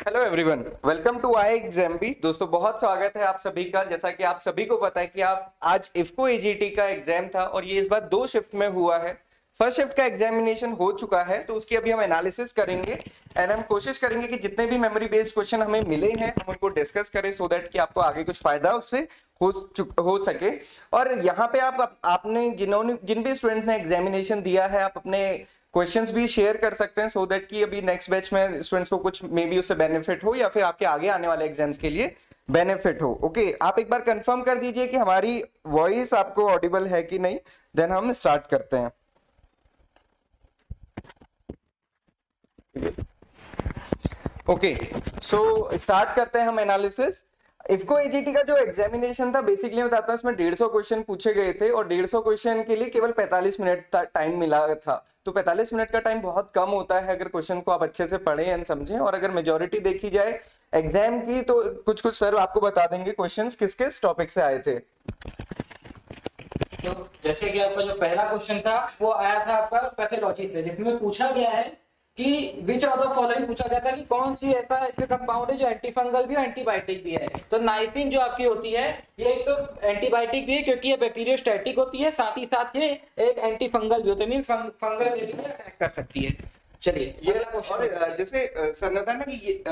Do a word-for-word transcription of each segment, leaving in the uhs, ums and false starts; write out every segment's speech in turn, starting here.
Hello everyone, welcome to I exam B. दोस्तों बहुत स्वागत है आप सभी का। जैसा कि आप सभी को पता है कि आप आज इफ्को एजीटी का एग्जाम था और ये इस बार दो शिफ्ट में हुआ है। फर्स्ट शिफ्ट का एग्जामिनेशन हो चुका है तो उसकी अभी हम एनालिसिस करेंगे एंड हम कोशिश करेंगे कि जितने भी मेमोरी बेस्ड क्वेश्चन हमें मिले हैं हम उनको डिस्कस करें सो दैट कि आपको आगे कुछ फायदा उससे हो हो सके। और यहाँ पे आप आपने जिन्होंने जिन भी स्टूडेंट ने एग्जामिनेशन दिया है आप अपने क्वेश्चंस भी शेयर कर सकते हैं सो दैट कि अभी नेक्स्ट बैच में स्टूडेंट्स को कुछ मे बी उससे बेनिफिट हो या फिर आपके आगे आने वाले एग्जाम्स के लिए बेनिफिट हो। ओके okay, आप एक बार कंफर्म कर दीजिए कि हमारी वॉइस आपको ऑडिबल है कि नहीं, देन हम स्टार्ट करते हैं। ओके सो स्टार्ट करते हैं हम एनालिसिस। इफ्को एजीटी का जो एग्जामिनेशन था बेसिकली मैं बताता हूँ, इसमें डेढ़ सौ क्वेश्चन पूछे गए थे और डेढ़ सौ क्वेश्चन के लिए केवल पैंतालीस मिनट टाइम मिला था। तो पैंतालीस मिनट का टाइम बहुत कम होता है अगर क्वेश्चन को आप अच्छे से पढ़ें एंड समझें। और अगर मेजॉरिटी देखी जाए एग्जाम की तो कुछ कुछ सर आपको बता देंगे क्वेश्चंस किस किस टॉपिक से आए थे। तो जैसे कि आपका जो पहला क्वेश्चन था वो आया था आपका पैथोलॉजी से, जिसमें पूछा गया है कि विच ऑफ द फॉलोइंग पूछा गया था कि कौन सी ऐसा इसमें कंपाउंड है जो एंटी फंगल भी और एंटीबायोटिक भी है। तो नाइसिन जो आपकी होती है ये एक तो एंटीबायोटिक भी है क्योंकि ये बैक्टीरियोस्टैटिक होती है, साथ ही साथ ये एक एंटी फंगल भी होती है, मींस फंगल भी अटैक कर सकती है। चलिए ये क्वेश्चन जैसे सर ने बताया ना कि ये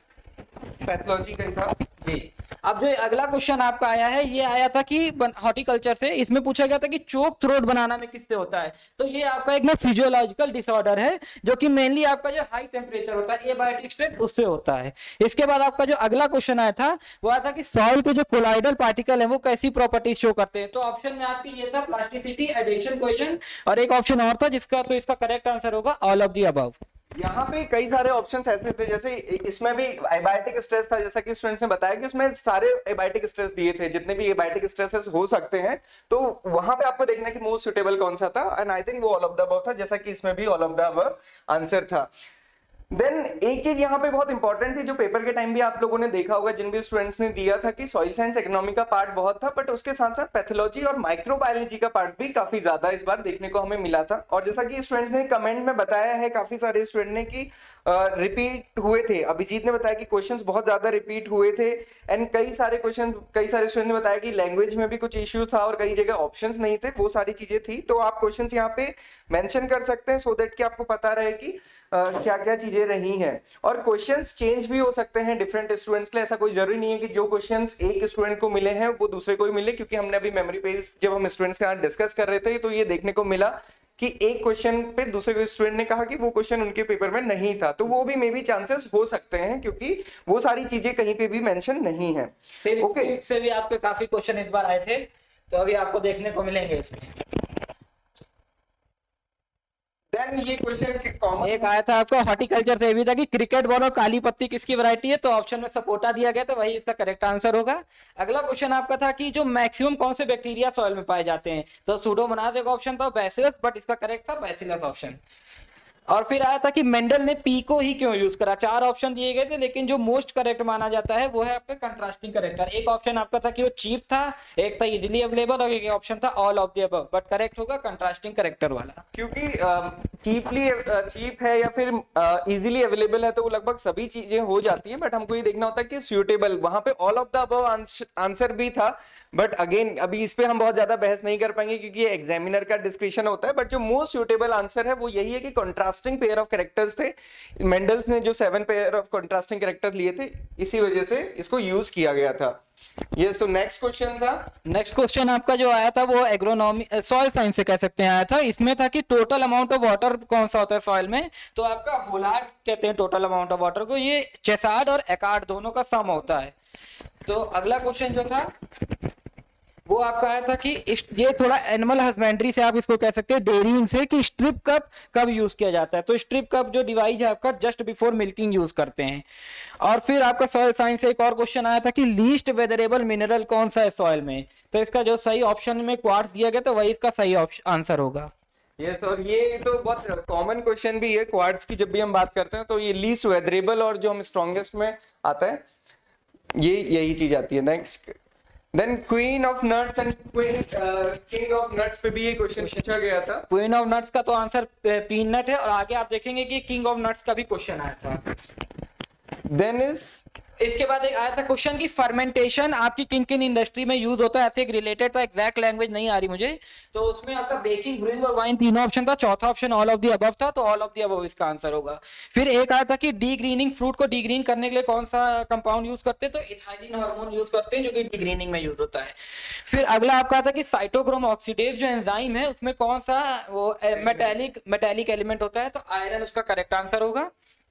पैथोलॉजी का था जी। अब जो अगला क्वेश्चन आपका आया है ये आया था कि हॉर्टिकल्चर से, इसमें पूछा गया था कि चोक थ्रोट बनाना में किससे होता है। तो ये आपका एक ना फिजियोलॉजिकल डिसऑर्डर है जो कि मेनली आपका जो हाई टेम्परेचर होता है एबायोटिक स्टेट उससे होता है। इसके बाद आपका जो अगला क्वेश्चन आया था वो आया था कि सॉइल के जो कोलाइडल पार्टिकल है वो कैसी प्रॉपर्टीज शो करते हैं। तो ऑप्शन में आपकी ये था प्लास्टिसिटी, एडेशन, कोहेजन और एक ऑप्शन और था जिसका तो इसका करेक्ट आंसर होगा ऑल ऑफ द अबव। यहाँ पे कई सारे ऑप्शंस ऐसे थे, जैसे इसमें भी एबायोटिक स्ट्रेस था, जैसा कि स्टूडेंट्स ने बताया कि उसमें सारे एबायोटिक स्ट्रेस दिए थे जितने भी एबायोटिक स्ट्रेसेस हो सकते हैं। तो वहां पे आपको देखना है कि मोस्ट सुटेबल कौन सा था एंड आई थिंक वो ऑल ऑफ द अबव था, जैसा कि इसमें भी all of the above answer था। देन एक चीज यहाँ पे बहुत इंपॉर्टेंट थी जो पेपर के टाइम भी आप लोगों ने देखा होगा जिन भी स्टूडेंट्स ने दिया था कि सॉइल साइंस इकोनॉमी का पार्ट बहुत था, बट उसके साथ साथ पैथोलॉजी और माइक्रोबायोलॉजी का पार्ट भी काफी ज्यादा इस बार देखने को हमें मिला था। और जैसा कि स्टूडेंट्स ने कमेंट में बताया है, काफी सारे स्टूडेंट ने कि रिपीट हुए थे। अभिजीत ने बताया कि क्वेश्चंस बहुत ज्यादा रिपीट हुए थे एंड कई सारे क्वेश्चन कई सारे स्टूडेंट ने बताया कि लैंग्वेज में भी कुछ इश्यू था और कई जगह ऑप्शंस नहीं थे, वो सारी चीजें थी। तो आप क्वेश्चंस यहाँ पे मेंशन कर सकते हैं सो दैट कि आपको पता रहे कि क्या क्या चीजें रही हैं। और क्वेश्चंस चेंज भी हो सकते हैं डिफरेंट स्टूडेंट्स के लिए, ऐसा कोई जरूरी नहीं है कि जो क्वेश्चंस एक स्टूडेंट को मिले हैं वो दूसरे को ही मिले। क्योंकि हमने अभी मेमोरी पेज जब हम स्टूडेंट्स के साथ डिस्कस कर रहे थे तो ये देखने को मिला कि एक क्वेश्चन पे दूसरे स्टूडेंट ने कहा कि वो क्वेश्चन उनके पेपर में नहीं था, तो वो भी मे बी चांसेस हो सकते हैं क्योंकि वो सारी चीजें कहीं पे भी मेंशन नहीं है। ओके से भी आपके काफी क्वेश्चन इस बार आए थे तो अभी आपको देखने को मिलेंगे इसमें। देन ये क्वेश्चन कॉमन एक आया था आपको हॉर्टिकल्चर से भी था कि क्रिकेट बॉल और काली पत्ती किसकी वैरायटी है। तो ऑप्शन में सपोटा दिया गया तो वही इसका करेक्ट आंसर होगा। अगला क्वेश्चन आपका था कि जो मैक्सिमम कौन से बैक्टीरिया सॉइल में पाए जाते हैं। तो सूडोमोनास एक ऑप्शन था, बैसिलस, बट इसका करेक्ट था बैसिलस ऑप्शन। और फिर आया था कि मेंडल ने पी को ही क्यों यूज करा। चार ऑप्शन दिए गए थे लेकिन जो मोस्ट करेक्ट माना जाता है वो है आपका कंट्रास्टिंग करेक्टर। एक ऑप्शन आपका था कि वो चीप था, एक था इजीली अवेलेबल और एक ऑप्शन था all of the above, but correct होगा कंट्रास्टिंग करेक्टर वाला। क्योंकि चीपली चीप है या फिर इजीली अवेलेबल है तो वो लगभग सभी चीजें हो जाती हैं, बट हमको ये देखना होता है कि सुटेबल। वहां पे all of the above answer भी था, बट अगेन अभी इस पे हम बहुत ज्यादा बहस नहीं कर पाएंगे क्योंकि ये एग्जामिनर का डिस्क्रिप्शन होता है। बट जो मोस्ट सुटेबल आंसर है वो यही है कि कंट्रास्टिंग पेयर ऑफ कैरेक्टर्स थे। मेंडल्स ने जो seven pair of contrasting characters लिए थे इसी वजह से इसको यूज किया गया था। यस, तो नेक्स्ट क्वेश्चन था नेक्स्ट क्वेश्चन आपका जो आया था वो एग्रोनॉमी सॉइल साइंस से कह सकते हैं आया था। इसमें था कि टोटल अमाउंट ऑफ वाटर कौन सा होता है सॉइल में। तो आपका होलार्ड कहते हैं टोटल अमाउंट ऑफ वाटर को, ये चेसार्ड और एकार्ड दोनों का सम होता है। तो अगला क्वेश्चन जो था वो आपका आया था कि ये थोड़ा एनिमल हस्बेंड्री से आप इसको कह सकते हैं, डेयरिंग से, कि स्ट्रिप कप कब यूज किया जाता है। तो स्ट्रिप कप जो डिवाइस है आपका जस्ट बिफोर मिल्किंग यूज करते हैं। और फिर आपका सॉइल साइंस से एक और क्वेश्चन आया था कि लीस्ट वेदरेबल मिनरल कौन सा है सॉइल में। तो इसका जो सही ऑप्शन में क्वार्ट्ज दिया गया तो वही इसका सही आंसर होगा। यस yes, और ये तो बहुत कॉमन क्वेश्चन भी है क्वार्ट्ज की। जब भी हम बात करते हैं तो ये लीस्ट वेदरेबल और जो हम स्ट्रॉन्गेस्ट में आता है ये यही चीज आती है। Next then queen of nuts and queen king of nuts पे भी ये क्वेश्चन पूछा गया था। क्वीन ऑफ नट्स का तो आंसर पीनट है और आगे आप देखेंगे कि किंग ऑफ नट्स का भी क्वेश्चन आया था। देन इज इसके बाद एक आया था क्वेश्चन की फर्मेंटेशन आपकी किन किन इंडस्ट्री में यूज होता है, ऐसे एक रिलेटेड था, एग्जैक्ट लैंग्वेज नहीं आ रही मुझे। तो उसमें आपका बेकिंग, ब्रूइंग और वाइन तीनों ऑप्शन था, चौथा option all of the above था, तो ऑल ऑफ द अबव इसका आंसर होगा। फिर एक आया था कि डीग्रीनिंग, फ्रूट को डीग्रीन करने के लिए कौन सा कंपाउंड यूज करते हैं, तो इथाइलिन हार्मोन यूज करते हैं जो कि डीग्रीनिंग में यूज होता है। फिर अगला आपका था कि साइटोक्रोम ऑक्सीडेज जो एंजाइम है उसमें कौन सा वो मेटेलिक मेटेलिक एलिमेंट होता है, तो आयरन उसका करेक्ट आंसर होगा।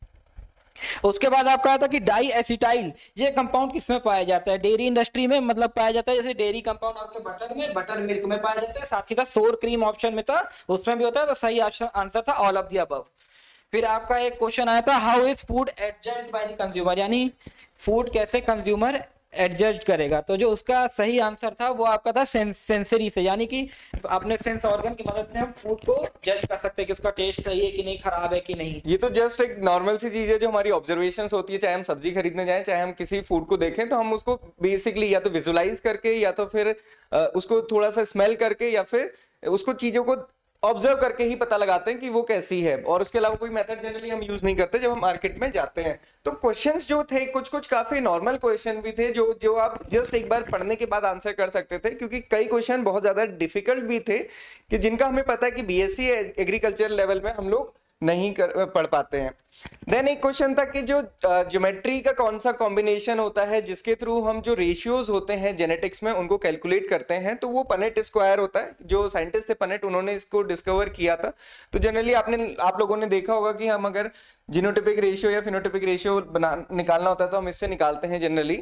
उसके बाद आपका आता कि डाई एसिटाइल, ये कंपाउंड किसमें पाया जाता है, डेयरी इंडस्ट्री में मतलब पाया जाता है, जैसे डेयरी कंपाउंड आपके बटर में, बटर मिल्क में पाया जाता है, साथ ही साथ सोर क्रीम ऑप्शन में था उसमें भी होता है, तो सही आंसर था ऑल ऑफ द अबव। फिर आपका एक क्वेश्चन आया था how is food adjusted by the consumer, यानी फूड कैसे कंज्यूमर एडजस्ट करेगा, तो जो उसका सही आंसर था वो आपका था सेंसरी से, यानी कि अपने सेंस ऑर्गन की मदद से हम फूड को जज कर सकते हैं कि उसका टेस्ट सही है कि नहीं, खराब है कि नहीं। ये तो जस्ट एक नॉर्मल सी चीज है जो हमारी ऑब्जर्वेशंस होती है, चाहे हम सब्जी खरीदने जाएं, चाहे हम किसी फूड को देखें, तो हम उसको बेसिकली या तो विजुलाइज करके या तो फिर उसको थोड़ा सा स्मेल करके या फिर उसको चीजों को ऑब्जर्व करके ही पता लगाते हैं कि वो कैसी है, और उसके अलावा कोई मेथड जनरली हम यूज नहीं करते जब हम मार्केट में जाते हैं। तो क्वेश्चंस जो थे कुछ कुछ काफी नॉर्मल क्वेश्चन भी थे जो जो आप जस्ट एक बार पढ़ने के बाद आंसर कर सकते थे, क्योंकि कई क्वेश्चन बहुत ज्यादा डिफिकल्ट भी थे कि जिनका हमें पता है कि बीएससी एग्रीकल्चर लेवल में हम लोग नहीं कर पढ़ पाते हैं। देन एक क्वेश्चन था कि जो ज्योमेट्री का कौन सा कॉम्बिनेशन होता है जिसके थ्रू हम जो रेशियोज होते हैं जेनेटिक्स में उनको कैलकुलेट करते हैं, तो वो पनेट स्क्वायर होता है। जो साइंटिस्ट थे पनेट, उन्होंने इसको डिस्कवर किया था। तो जनरली आपने आप लोगों ने देखा होगा कि हम अगर जीनोटिपिक रेशियो या फिनोटिपिक रेशियो बना निकालना होता है तो हम इससे निकालते हैं जनरली।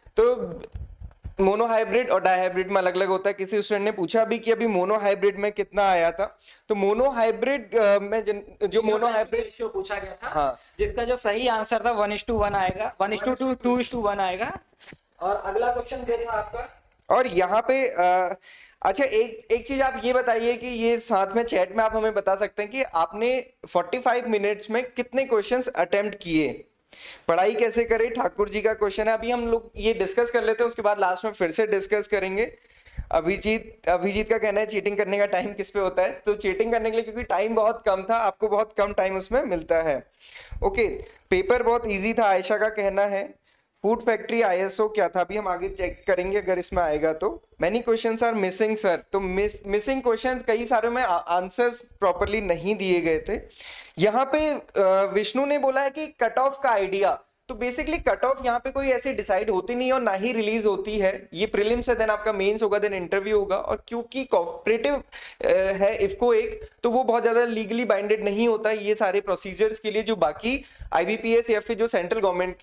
तो मोनोहाइब्रिड और डाइहाइब्रिड में अलग अलग होता है। किसी स्टूडेंट ने पूछा भी कि अभी मोनोहाइब्रिड में कितना आया था, तो मोनोहाइब्रिड में जन, जो मोनोहाइब्रिड रेशियो पूछा गया था, हाँ, जिसका जो सही आंसर था वन इज टू वन आएगा, one is to two two is to one आएगा। और अगला क्वेश्चन देखा आपका, और यहाँ पे आ, अच्छा एक एक चीज आप ये बताइए कि ये साथ में चैट में आप हमें बता सकते हैं कि आपने पैंतालीस मिनट्स में कितने क्वेश्चंस अटेम्प्ट किए। पढ़ाई कैसे करें, ठाकुर जी का क्वेश्चन है। अभी हम लोग ये डिस्कस कर लेते हैं, उसके बाद लास्ट में फिर से डिस्कस करेंगे। अभिजीत अभिजीत का कहना है चीटिंग करने का टाइम किस पे होता है, तो चीटिंग करने के लिए क्योंकि टाइम बहुत कम था, आपको बहुत कम टाइम उसमें मिलता है। ओके, पेपर बहुत इजी था, आयशा का कहना है। फूड फैक्ट्री आईएसओ क्या था, अभी हम आगे चेक करेंगे अगर इसमें आएगा तो। Many questions are missing sir, तो मिसिंग क्वेश्चंस कई सारे में आंसर्स प्रॉपरली नहीं दिए गए थे। यहाँ पे विष्णु ने बोला है कि कट ऑफ का आइडिया, तो बेसिकली कट ऑफ यहाँ पे कोई ऐसे डिसाइड होती नहीं और ना ही रिलीज होती है। ये प्रीलिम्स है, देन आपका मेंस होगा, देन इंटरव्यू होगा। और क्योंकि कोऑपरेटिव है इफको एक, तो वो बहुत ज्यादा लीगली बाइंडेड नहीं होता ये सारे प्रोसीजर्स के लिए जो बाकी आईबीपीएस या फिर जो सेंट्रल गवर्नमेंट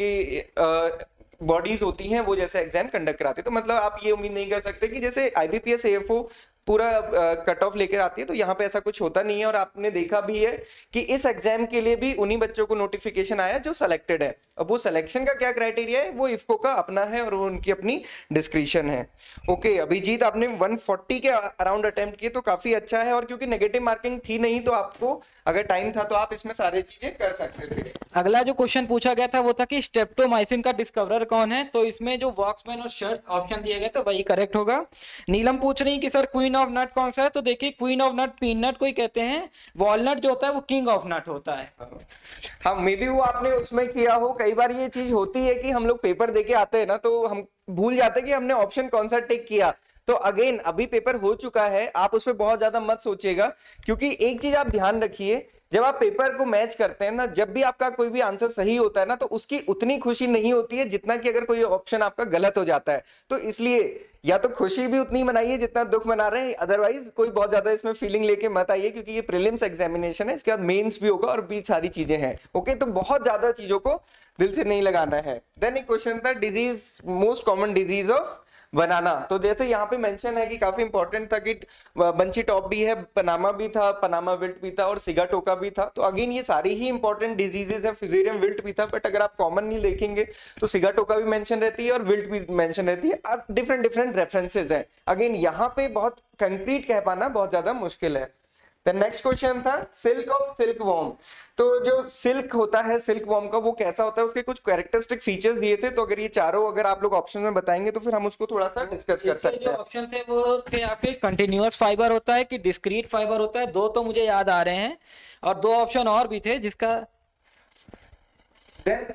के बॉडीज होती हैं वो जैसे एग्जाम कंडक्ट कराते। तो मतलब आप ये उम्मीद नहीं कर सकते कि जैसे आईबीपीएस एएफओ पूरा कट ऑफ लेकर आती है, तो यहाँ पे ऐसा कुछ होता नहीं है। और आपने देखा भी है कि इस एग्जाम के लिए भी उन्हीं बच्चों को नोटिफिकेशन आया जो सिलेक्टेड है। अब वो सिलेक्शन का क्या क्राइटेरिया है वो इफको का अपना है और वो उनकी अपनी डिस्क्रिप्शन है। ओके, अभिजीत आपने एक सौ चालीस के अराउंड अटेम्प्ट किए, तो काफी अच्छा है। और क्योंकि नेगेटिव मार्किंग थी नहीं, तो आपको अगर टाइम था तो आप इसमें सारी चीजें कर सकते थे। अगला जो क्वेश्चन पूछा गया था वो था कि स्ट्रेप्टोमाइसिन का डिस्कवरर कौन है, तो इसमें जो वॉक्समैन और शर्ट ऑप्शन दिए गए तो वही करेक्ट होगा। नीलम पूछ रही है कि सर क्वीन ऑफ नट कौन सा है, तो देखिए क्वीन ऑफ नट पीनट को ही कहते हैं, वॉलनट जो होता है वो किंग ऑफ नट होता है। हाँ, मे बी वो आपने उसमें किया हो। कई बार ये चीज होती है कि हम लोग पेपर देके आते हैं ना, तो हम भूल जाते हैं कि हमने ऑप्शन कौन सा टिक किया। तो अगेन अभी पेपर हो चुका है, आप उस पर बहुत ज्यादा मत सोचिएगा, क्योंकि एक चीज आप ध्यान रखिए, जब आप पेपर को मैच करते हैं ना, जब भी आपका कोई भी आंसर सही होता है ना, तो उसकी उतनी खुशी नहीं होती है जितना कि अगर कोई ऑप्शन आपका गलत हो जाता है। तो इसलिए या तो खुशी भी उतनी मनाइए जितना दुख मना रहे हैं, अदरवाइज कोई बहुत ज्यादा इसमें फीलिंग लेके मत आइए, क्योंकि ये प्रीलिम्स एग्जामिनेशन है, इसके बाद मेंस भी होगा और भी सारी चीजें हैं। ओके, तो बहुत ज्यादा चीजों को दिल से नहीं लगाना है। देन एक क्वेश्चन था disease, most common disease of banana. तो जैसे यहाँ पे मेंशन है कि काफी इंपॉर्टेंट था कि बंची टॉप भी है, पनामा भी था, पनामा विल्ट भी था और सिगाटोका भी था। तो अगेन ये सारी ही इंपॉर्टेंट डिजीजेस है, फिजेरियम विल्ट भी था, बट अगर आप कॉमन नहीं देखेंगे तो सिगाटोका भी मेंशन रहती है और विल्ट भी मेंशन रहती है। अब डिफरेंट डिफरेंट रेफरेंसेज हैं। अगेन यहाँ पे बहुत कंक्रीट कह पाना बहुत ज्यादा मुश्किल है। द नेक्स्ट क्वेश्चन था सिल्क ऑफ सिल्क वॉर्म। तो जो सिल्क होता है सिल्क वॉर्म का, वो कैसा होता है, उसके कुछ कैरेक्टरिस्टिक फीचर्स दिए थे। तो अगर ये चारों अगर आप लोग ऑप्शन में बताएंगे तो फिर हम उसको थोड़ा सा डिस्कस कर सकते हैं। ऑप्शन थे वो थे आपके कंटिन्यूअस फाइबर होता है कि डिस्क्रीट फाइबर होता है, दो तो मुझे याद आ रहे हैं और दो ऑप्शन और भी थे जिसका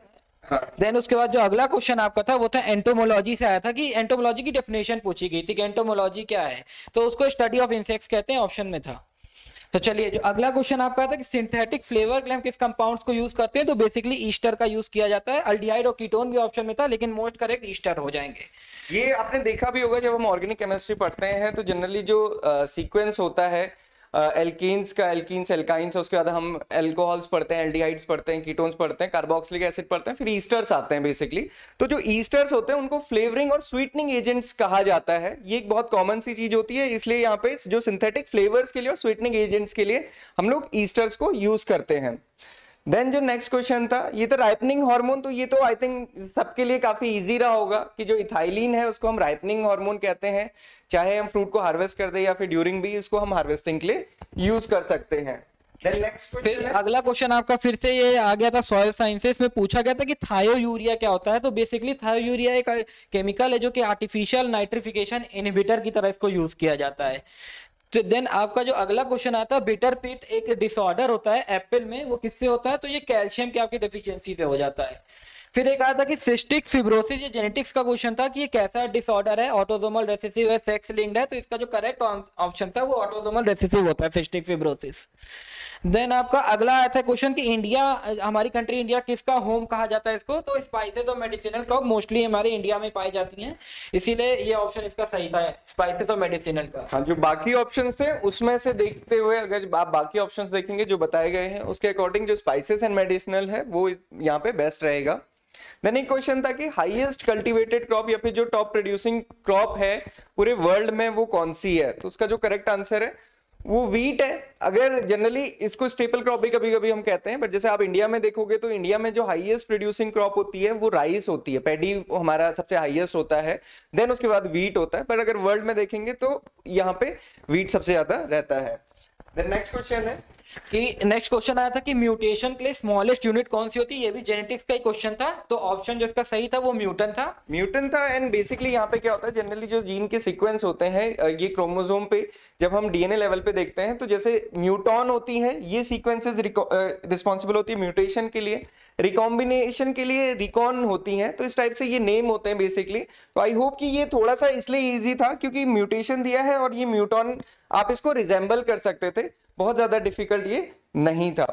देन उसके बाद जो अगला क्वेश्चन आपका था वो था एंटोमोलॉजी से आया था कि एंटोमोलॉजी की डेफिनेशन पूछी गई थी कि एंटोमोलॉजी क्या है, तो उसको स्टडी ऑफ इंसेक्ट्स कहते हैं, ऑप्शन में था। तो चलिए जो अगला क्वेश्चन आपका था कि सिंथेटिक फ्लेवर के लिए हम किस कंपाउंड्स को यूज करते हैं, तो बेसिकली ईस्टर का यूज किया जाता है। अल्डिहाइड और कीटोन भी ऑप्शन में था, लेकिन मोस्ट करेक्ट ईस्टर हो जाएंगे। ये आपने देखा भी होगा जब हम ऑर्गेनिक केमिस्ट्री पढ़ते हैं तो जनरली जो सीक्वेंस होता है एल्कीन्स का, एल्कीन्स एल्काइंस, उसके बाद हम एल्कोहल्स पढ़ते हैं, एल्डिहाइड्स पढ़ते हैं, कीटोन्स पढ़ते हैं, कार्बोक्सिलिक एसिड पढ़ते हैं, फिर ईस्टर्स आते हैं बेसिकली। तो जो ईस्टर्स होते हैं उनको फ्लेवरिंग और स्वीटनिंग एजेंट्स कहा जाता है। ये एक बहुत कॉमन सी चीज होती है, इसलिए यहाँ पे जो सिंथेटिक फ्लेवर्स के लिए और स्वीटनिंग एजेंट्स के लिए हम लोग ईस्टर्स को यूज करते हैं। देन जो नेक्स्ट क्वेश्चन था ये तो राइपनिंग हार्मोन, तो ये तो आई थिंक सबके लिए काफी इजी रहा होगा कि जो इथाइलिन है उसको हम राइपनिंग हार्मोन कहते हैं, चाहे हम फ्रूट को हार्वेस्ट कर दे या फिर ड्यूरिंग भी इसको हम हार्वेस्टिंग के लिए यूज कर सकते हैं। देन नेक्स्ट फिर अगला क्वेश्चन आपका फिर से ये आ गया था सॉइल साइंसेस में, पूछा गया था कि थायोयूरिया क्या होता है। तो बेसिकली थायोयूरिया एक केमिकल है जो कि आर्टिफिशियल नाइट्रिफिकेशन इनहिबिटर की तरह इसको यूज किया जाता है। तो देन आपका जो अगला क्वेश्चन आता है बिटर पिट एक डिसऑर्डर होता है एप्पल में, वो किससे होता है, तो ये कैल्शियम की आपकी डेफिशिएंसी से हो जाता है। फिर एक आया था कि सिस्टिक फिब्रोसिस, ये जेनेटिक्स का क्वेश्चन था कि ये कैसा डिसऑर्डर है, ऑटोसोमल रिसेसिव है, सेक्स लिंक्ड है, तो इसका जो करेक्ट ऑप्शन था वो ऑटोसोमल रिसेसिव होता है सिस्टिक फिब्रोसिस। देन आपका अगला आया था क्वेश्चन कि इंडिया, हमारी कंट्री इंडिया किसका होम कहा जाता है इसको, तो स्पाइसेस और मेडिसिनल क्रॉप मोस्टली हमारे इंडिया में पाई जाती हैं, इसीलिए ये ऑप्शन इसका सही था, स्पाइसेस और मेडिसिनल का। हाँ, जो बाकी ऑप्शंस थे उसमें से देखते हुए अगर आप बाकी ऑप्शंस देखेंगे जो बताए गए हैं उसके अकॉर्डिंग जो स्पाइसेस एंड मेडिसिनल है वो यहाँ पे बेस्ट रहेगा। देन एक क्वेश्चन था कि हाईएस्ट कल्टीवेटेड क्रॉप या फिर जो टॉप प्रोड्यूसिंग क्रॉप है पूरे वर्ल्ड में वो कौन सी है, तो उसका जो करेक्ट आंसर है वो व्हीट है। अगर जनरली इसको स्टेपल क्रॉप भी कभी कभी हम कहते हैं, बट जैसे आप इंडिया में देखोगे तो इंडिया में जो हाईएस्ट प्रोड्यूसिंग क्रॉप होती है वो राइस होती है, पैडी हमारा सबसे हाईएस्ट होता है, देन उसके बाद व्हीट होता है। पर अगर वर्ल्ड में देखेंगे तो यहाँ पे व्हीट सबसे ज्यादा रहता है। देन नेक्स्ट क्वेश्चन है कि नेक्स्ट क्वेश्चन आया था कि म्यूटेशन के लिए स्मॉलेस्ट यूनिट कौन सी होती है, ये भी जेनेटिक्स का ही क्वेश्चन था, तो ऑप्शन जिसका सही था वो म्यूटन था। म्यूटेंट था। एंड बेसिकली यहाँ पे क्या होता है, जनरली जो जीन के सीक्वेंस होते हैं ये क्रोमोसोम पे जब हम डीएनए लेवल पे देखते हैं तो जैसे म्यूटॉन होती है ये सीक्वेंसेस रिस्पॉन्सिबल होती है म्यूटेशन के लिए, रिकॉम्बिनेशन के लिए रिकॉन होती हैं, तो इस टाइप से ये नेम होते हैं बेसिकली। तो आई होप कि ये थोड़ा सा इसलिए इजी था क्योंकि म्यूटेशन दिया है और ये म्यूटॉन आप इसको रिजेंबल कर सकते थे, बहुत ज्यादा डिफिकल्ट ये नहीं था।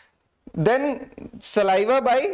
Then saliva by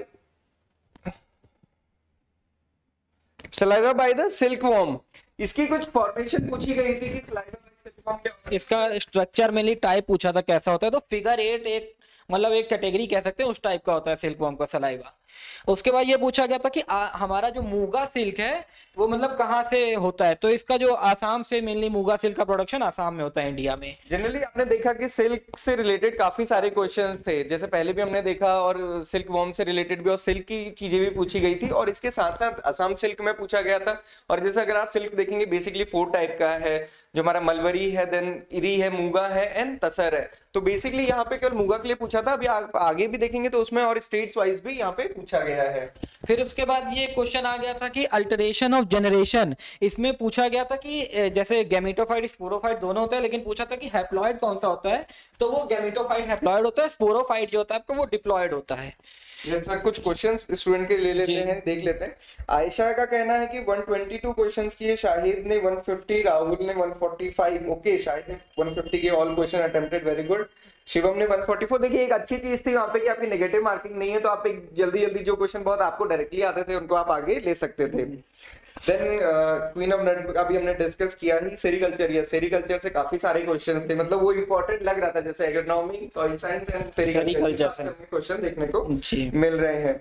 saliva by the silkworm, इसकी कुछ फॉर्मेशन पूछी गई थी कि सलाइवा बाय सिल्कवॉर्म क्या होता है? इसका स्ट्रक्चर मेनली टाइप पूछा था कैसा होता है, तो फिगर एट एक मतलब एक कैटेगरी कह सकते हैं उस टाइप का होता है सिल्कवॉर्म का सलाइवा। उसके बाद ये पूछा गया था कि आ, हमारा जो मूंगा सिल्क है वो मतलब कहाँ से होता है, तो इसका जो आसाम से मेनली मूंगा सिल्क का प्रोडक्शन आसाम में होता है इंडिया में। जनरली आपने देखा कि सिल्क से रिलेटेड काफी सारे क्वेश्चन थे, जैसे पहले भी हमने देखा, और सिल्क वॉर्म से रिलेटेड भी और सिल्क की चीजें भी पूछी गई थी, और इसके साथ साथ असम सिल्क में पूछा गया था। और जैसे अगर आप सिल्क देखेंगे बेसिकली फोर टाइप का है, जो हमारा मलबरी है, देन इरी है, मूंगा है एंड तसर है। तो बेसिकली यहाँ पे केवल मूंगा के लिए पूछा था, अभी आप आगे भी देखेंगे तो उसमें और स्टेट्स वाइज भी यहाँ पे पूछा गया है। फिर उसके बाद ये क्वेश्चन आ गया था कि अल्टरेशन ऑफ जनरेशन, इसमें पूछा गया था कि जैसे गैमेटोफाइट स्पोरोफाइट दोनों होता है, लेकिन पूछा था कि हैप्लॉइड कौन सा होता है, तो वो गैमेटोफाइट हैप्लॉइड होता है, स्पोरोफाइट जो होता है आपका वो डिप्लॉयड होता है। जैसा कुछ क्वेश्चंस स्टूडेंट के ले लेते हैं, देख लेते हैं। आयशा का कहना है कि एक सौ बाईस क्वेश्चंस किए, शाहिद ने एक सौ पचास, राहुल ने एक सौ पैंतालीस, ओके शाहिद ने एक सौ पचास के all question attempted, very good. Shivam ने एक सौ चौवालीस। देखिए एक अच्छी चीज थी वहां पे कि आपकी नेगेटिव मार्किंग नहीं है, तो आप एक जल्दी जल्दी जो क्वेश्चन बहुत आपको डायरेक्टली आते थे उनको आप आगे ले सकते थे। देन क्वीन ऑफ नट अभी हमने डिस्कस किया ही, सेरिकल्चर, या सेरिकल्चर से काफी सारे क्वेश्चंस थे, मतलब वो इंपॉर्टेंट लग रहा था, जैसे agronomy, soil science and sericulture से क्वेश्चन देखने को मिल रहे हैं।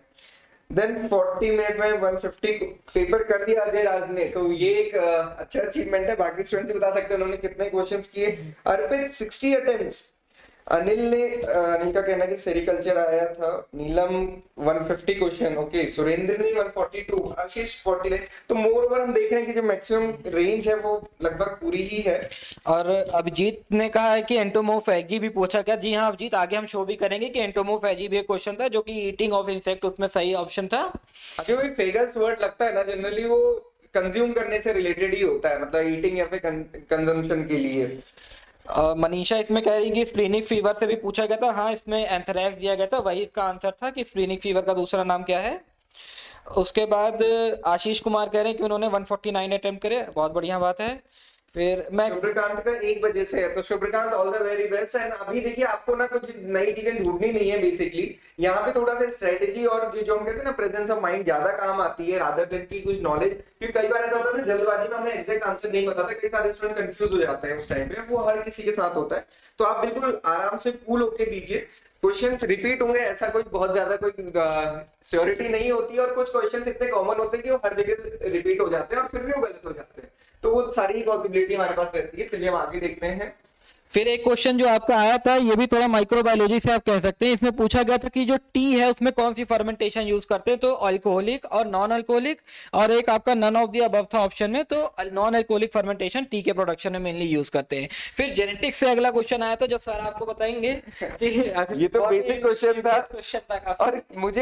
देन चालीस मिनट में एक सौ पचास पेपर कर दिया अजय राज ने, तो ये एक uh, अच्छा अचीवमेंट है। बाकी स्टूडेंट्स बता सकते हैं उन्होंने कितने क्वेश्चंस किए। अर्पित साठ अटेम्प्ट्स। अनिल ने अनिल का कहना है कि सेरिकल्चर आया था। नीलम एक सौ पचास क्वेश्चन, ओके। सुरेंद्र ने एक सौ बयालीस, आशीष उनचास। तो मोर ओवर हम देख रहे हैं कि जो मैक्सिमम रेंज है वो लगभग पूरी ही है। और अभिजीत ने कहा है कि एंटोमोफैगी भी पूछा गया। जी हाँ अभिजीत, आगे हम शो भी करेंगे कि एंटोमोफैगी भी एक क्वेश्चन था जो कि ईटिंग ऑफ इंसेक्ट, उसमें सही ऑप्शन था। जो भी फेगस वर्ड लगता है ना, जनरली वो कंज्यूम करने से रिलेटेड ही होता है, मतलब ईटिंग या फिर कंजम्पशन के लिए। Uh, मनीषा इसमें कह रही कि स्प्लीनिक फीवर से भी पूछा गया था। हाँ, इसमें एंथ्रैक्स दिया गया था, वही इसका आंसर था कि स्प्लीनिक फीवर का दूसरा नाम क्या है। उसके बाद आशीष कुमार कह रहे हैं कि उन्होंने वन फोर्टी नाइन अटेम्प्ट करे, बहुत बढ़िया बात है। फिर मैं शुभ्रकांत का एक बजे से है, तो Shubhrakant all the very best. And अभी देखिए आपको ना कुछ नई चीजें ढूंढनी नहीं है बेसिकली, यहाँ पे थोड़ा सा स्ट्रेटेजी और जो हम कहते हैं ना प्रेजेंस ऑफ माइंड ज्यादा काम आती है रादर देन की कुछ नॉलेज। क्योंकि कई बार ऐसा होता है ना जल्दबाजी में हमें एग्जैक्ट आंसर नहीं पता था, कई सारे स्टूडेंट कंफ्यूज हो जाते हैं उस टाइम पे, वो हर किसी के साथ होता है। तो आप बिल्कुल आराम से कूल होके दीजिए, क्वेश्चंस रिपीट होंगे, ऐसा कोई बहुत ज्यादा कोई श्योरिटी नहीं होती, और कुछ क्वेश्चंस इतने कॉमन होते हैं कि वो हर जगह रिपीट हो जाते हैं और फिर भी वो गलत हो जाते हैं, तो वो सारी पॉसिबिलिटी हमारे पास रहती है। चलिए हम आगे देखते हैं। फिर एक क्वेश्चन जो आपका आया था, ये भी थोड़ा माइक्रोबायोलॉजी से आप कह सकते हैं। इसमें पूछा गया था कि जो टी है उसमें कौन सी फर्मेंटेशन यूज करते हैं, तो अल्कोहलिक और नॉन अल्कोहलिक, और एक आपका नन ऑफ द अबव था ऑप्शन में, तो नॉन अल्कोहलिक फर्मेंटेशन टी के प्रोडक्शन में मेनली यूज करते हैं। फिर जेनेटिक्स से अगला क्वेश्चन आया था जो सर आपको बताएंगे कि ये तो बेसिक क्वेश्चन था, क्वेश्चन था काफी। और मुझे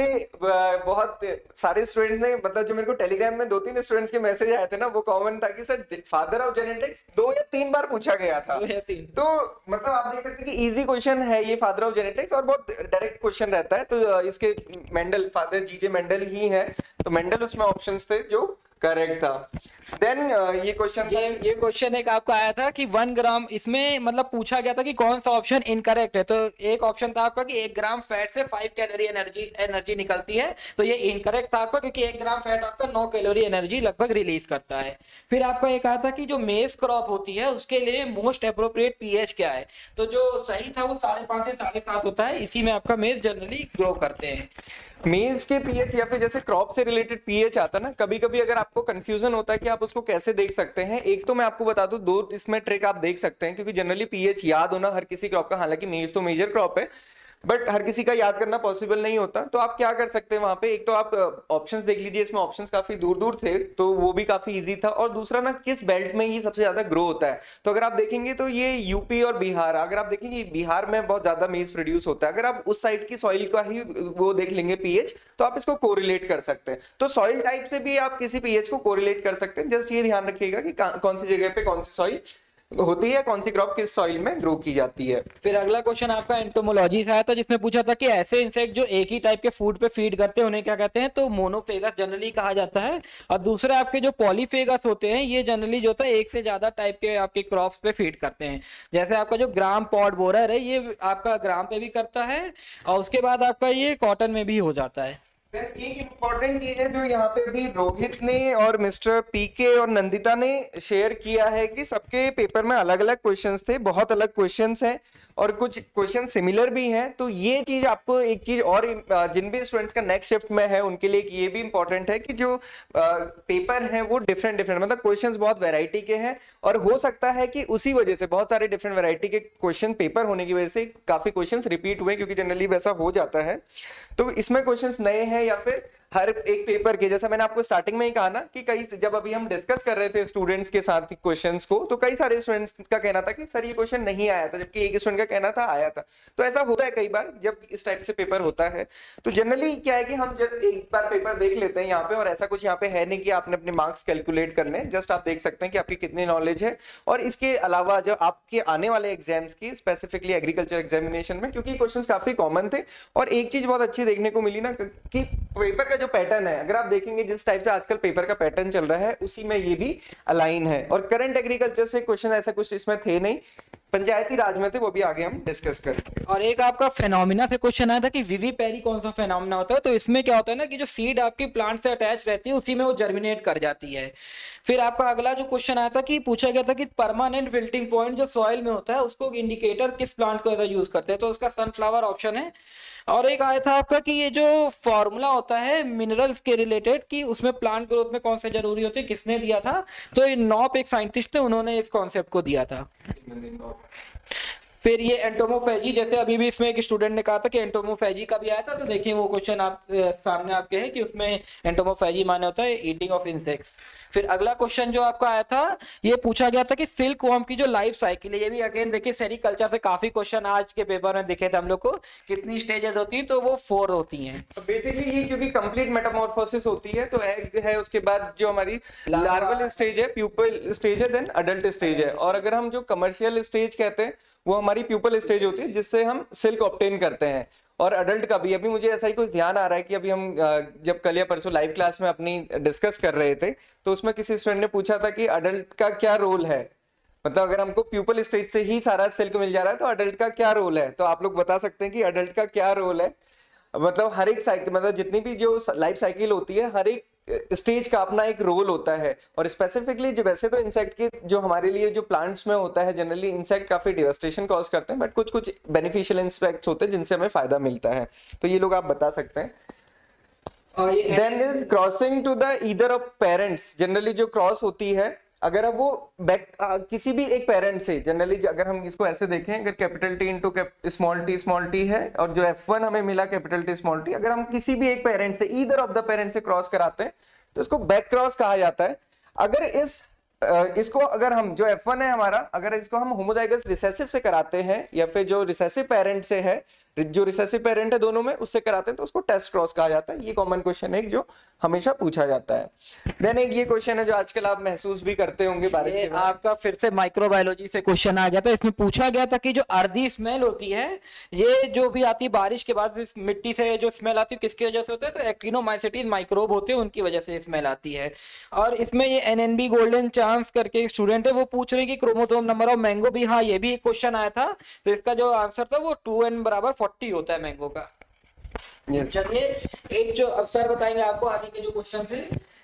बहुत सारे स्टूडेंट ने, मतलब जो मेरे को टेलीग्राम में दो तीन स्टूडेंट्स के मैसेज आए थे ना, वो कॉमन था कि सर फादर ऑफ जेनेटिक्स दो या तीन बार पूछा गया था। दो या तीन। तो मतलब आप देख सकते हैं कि इजी क्वेश्चन है ये फादर ऑफ जेनेटिक्स, और बहुत डायरेक्ट क्वेश्चन रहता है। तो इसके मेंडल, फादर जीजे मेंडल ही है, तो मेंडल उसमें ऑप्शंस थे जो करेक्ट था। देन ये क्वेश्चन ये ये क्वेश्चन एक आपका आया था कि वन ग्राम, इसमें मतलब पूछा गया था कि कौन सा ऑप्शन इनकरेक्ट है। तो एक ऑप्शन था आपका कि एक ग्राम फैट से फाइव कैलोरी एनर्जी एनर्जी निकलती है, तो ये इनकरेक्ट था आपका, क्योंकि एक ग्राम फैट आपका नौ कैलोरी एनर्जी लगभग रिलीज करता है। फिर आपका एक आया था कि जो मेज क्रॉप होती है उसके लिए मोस्ट अप्रोप्रिएट पीएच क्या है, तो जो सही था वो साढ़े पांच से साढ़े सात होता है, इसी में आपका मेज जनरली ग्रो करते हैं। मेज के पीएच या फिर जैसे क्रॉप से रिलेटेड पीएच आता है ना, कभी कभी अगर आपको कंफ्यूजन होता है कि आप उसको कैसे देख सकते हैं, एक तो मैं आपको बता दूं, दो इसमें ट्रिक आप देख सकते हैं, क्योंकि जनरली पीएच याद होना हर किसी क्रॉप का, हालांकि मेज तो मेजर क्रॉप है बट हर किसी का याद करना पॉसिबल नहीं होता। तो आप क्या कर सकते हैं वहां पे, एक तो आप ऑप्शंस देख लीजिए, इसमें ऑप्शंस काफी दूर दूर थे तो वो भी काफी इजी था, और दूसरा ना किस बेल्ट में ये सबसे ज्यादा ग्रो होता है। तो अगर आप देखेंगे तो ये यूपी और बिहार, अगर आप देखेंगे बिहार में बहुत ज्यादा मेज प्रोड्यूस होता है, अगर आप उस साइड की सॉइल का ही वो देख लेंगे पीएच, तो आप इसको कोरिलेट कर सकते हैं। तो सॉइल टाइप से भी आप किसी पीएच को कोरिलेट कर सकते हैं, जस्ट ये ध्यान रखिएगा कि कौन सी जगह पे कौन सी सॉइल होती है, कौन सी क्रॉप किस सॉइल में ग्रो की जाती है। फिर अगला क्वेश्चन आपका एंटोमोलॉजी से आया था, जिसमें पूछा था कि ऐसे इंसेक्ट जो एक ही टाइप के फूड पे फीड करते हैं उन्हें क्या कहते हैं, तो मोनोफेगस जनरली कहा जाता है। और दूसरे आपके जो पॉलीफेगस होते हैं ये जनरली जो होता है एक से ज्यादा टाइप के आपके क्रॉप्स पे फीड करते हैं। जैसे आपका जो ग्राम पॉड बोरर है ये आपका ग्राम पे भी करता है, और उसके बाद आपका ये कॉटन में भी हो जाता है। एक इंपॉर्टेंट चीज है जो यहाँ पे भी रोहित ने और मिस्टर पीके और नंदिता ने शेयर किया है कि सबके पेपर में अलग अलग क्वेश्चंस थे, बहुत अलग क्वेश्चंस हैं और कुछ क्वेश्चन सिमिलर भी हैं। तो ये चीज आपको एक चीज और, जिन भी स्टूडेंट्स का नेक्स्ट शिफ्ट में है उनके लिए ये भी इंपॉर्टेंट है कि जो पेपर है वो डिफरेंट डिफरेंट, मतलब क्वेश्चंस बहुत वैरायटी के हैं, और हो सकता है कि उसी वजह से बहुत सारे डिफरेंट वैरायटी के क्वेश्चन पेपर होने की वजह से काफी क्वेश्चंस रिपीट हुए, क्योंकि जनरली वैसा हो जाता है। तो इसमें क्वेश्चंस नए हैं या फिर हर एक पेपर के, जैसा मैंने आपको स्टार्टिंग में ही कहा ना कि कई, जब अभी हम डिस्कस कर रहे थे स्टूडेंट्स के साथ क्वेश्चंस को, तो कई सारे स्टूडेंट्स का कहना था कि सर ये क्वेश्चन नहीं आया था, जबकि एक स्टूडेंट का कहना था आया था। तो ऐसा होता है कई बार जब इस टाइप से पेपर होता है। तो जनरली क्या है कि हम जब एक बार पेपर देख लेते हैं यहाँ पे, और ऐसा कुछ यहाँ पे है नहीं कि आपने अपने मार्क्स कैलकुलेट करने, जस्ट आप देख सकते हैं कि आपकी कितनी नॉलेज है। और इसके अलावा जो आपके आने वाले एग्जाम्स की, स्पेसिफिकली एग्रीकल्चर एग्जामिनेशन में, क्योंकि क्वेश्चन काफी कॉमन थे, और एक चीज बहुत अच्छी देखने को मिली ना कि पेपर का जो पैटर्न है, अगर आप देखेंगे जिस टाइप से आजकल पेपर का पैटर्न चल रहा है उसी में ये भी अलाइन है। और करंट एग्रीकल्चर से क्वेश्चन ऐसा कुछ इसमें थे नहीं, पंचायती राज में थे, वो भी आगे हम डिस्कस करेंगे। और एक आपका फेनोमिना से क्वेश्चन आया था कि विविपेरी कौन सा फेनोमिना होता है, तो इसमें क्या होता है ना कि जो सीड आपकी प्लांट से अटैच रहती है उसी में वो जर्मिनेट कर जाती है। फिर आपका अगला जो क्वेश्चन आया था कि पूछा गया था कि परमानेंट विल्टिंग पॉइंट जो सॉइल में होता है उसको इंडिकेटर किस प्लांट को यूज करते हैं, तो उसका सनफ्लावर ऑप्शन है। और एक आया था आपका कि ये जो फॉर्मूला होता है मिनरल्स के रिलेटेड कि उसमें प्लांट ग्रोथ में कौन से जरूरी होते हैं, किसने दिया था, तो नॉप एक साइंटिस्ट थे, उन्होंने इस कॉन्सेप्ट को दिया था। फिर ये एंटोमोफेजी, जैसे अभी भी इसमें एक स्टूडेंट ने कहा था कि एंटोमोफेजी का भी आया था, तो देखिए वो क्वेश्चन आप सामने आपके है कि उसमें एंटोमोफेजी माने होता है ईटिंग ऑफ इंसेक्ट्स। फिर अगला क्वेश्चन जो आपका आया था ये पूछा गया था कि सिल्क वॉर्म की जो लाइफ साइकिल है, ये भी अगेन देखिए सेरिकल्चर से काफी क्वेश्चन आज के पेपर में दिखे थे हम लोग को, कितनी स्टेजेस होती है, तो वो फोर होती हैं। तो बेसिकली ये क्योंकि कंप्लीट मेटामॉर्फोसिस होती है, तो एग है, उसके बाद जो हमारी लार्वल स्टेज है, प्यूपल स्टेज है, देन अडल्ट स्टेज है, और अगर हम जो कमर्शियल स्टेज कहते हैं वो हमारी प्यूपल स्टेज होती है जिससे हम सिल्क ऑब्टेन करते हैं। और अडल्ट का भी। अभी मुझे ऐसा ही कुछ ध्यान आ रहा है कि अभी हम जब कल या परसों लाइव क्लास में अपनी डिस्कस कर रहे थे तो उसमें किसी स्टूडेंट ने पूछा था कि अडल्ट का क्या रोल है, मतलब अगर हमको प्यूपल स्टेज से ही सारा सिल्क मिल जा रहा है तो अडल्ट का क्या रोल है। तो आप लोग बता सकते हैं कि अडल्ट का क्या रोल है। मतलब हर एक साइकिल, मतलब जितनी भी जो लाइफ साइकिल होती है हर एक स्टेज का अपना एक रोल होता है। और स्पेसिफिकली जो वैसे तो इंसेक्ट के जो हमारे लिए जो प्लांट्स में होता है जनरली इंसेक्ट काफी डिवास्टेशन कॉज करते हैं, बट कुछ कुछ बेनिफिशियल इंसेक्ट्स होते हैं जिनसे हमें फायदा मिलता है। तो ये लोग आप बता सकते हैं। Then is crossing to the either of parents. Generally जो क्रॉस होती है अगर अब वो बैक किसी भी एक पेरेंट से, जनरली अगर हम इसको ऐसे देखें, अगर capital T into small T small T है और जो एफ वन हमें मिला कैपिटल टी स्मॉल टी, अगर हम किसी भी एक पेरेंट से ईदर ऑफ द पेरेंट से क्रॉस कराते हैं तो इसको बैक क्रॉस कहा जाता है। अगर इस इसको अगर हम जो एफ वन है हमारा, अगर इसको हम होमोजाइगस रिसेसिव से कराते हैं या फिर जो रिसेसिव पेरेंट से है, जो रिसेसिव पेरेंट है दोनों में उससे कराते हैं तो उसको टेस्ट क्रॉस कहा जाता है। ये कॉमन क्वेश्चन है जो हमेशा पूछा जाता है। देन एक ये क्वेश्चन है जो आजकल आप महसूस भी करते होंगे बारिश के बाद। आपका फिर से माइक्रोबायोलॉजी से क्वेश्चन आ गया था। इसमें पूछा गया था कि जो अर्दी स्मेल होती है ये जो भी आती है बारिश के बाद इस मिट्टी से जो स्मेल आती है किसकी वजह से होता है, तो एक्टिनोमाइसीटीज माइक्रोब होते हैं उनकी वजह से स्मेल आती है। और इसमें ये एनएनबी गोल्डन चांस करके एक स्टूडेंट है वो पूछ रहे हैं कि क्रोमोसोम नंबर ऑफ मैंगो भी, हाँ ये भी एक क्वेश्चन आया था। तो इसका जो आंसर था वो टू एन बराबर फोर्टी होता है मैंगो का। yes. चलिए एक जो अफसर बताएंगे आपको आगे के जो क्वेश्चन थे।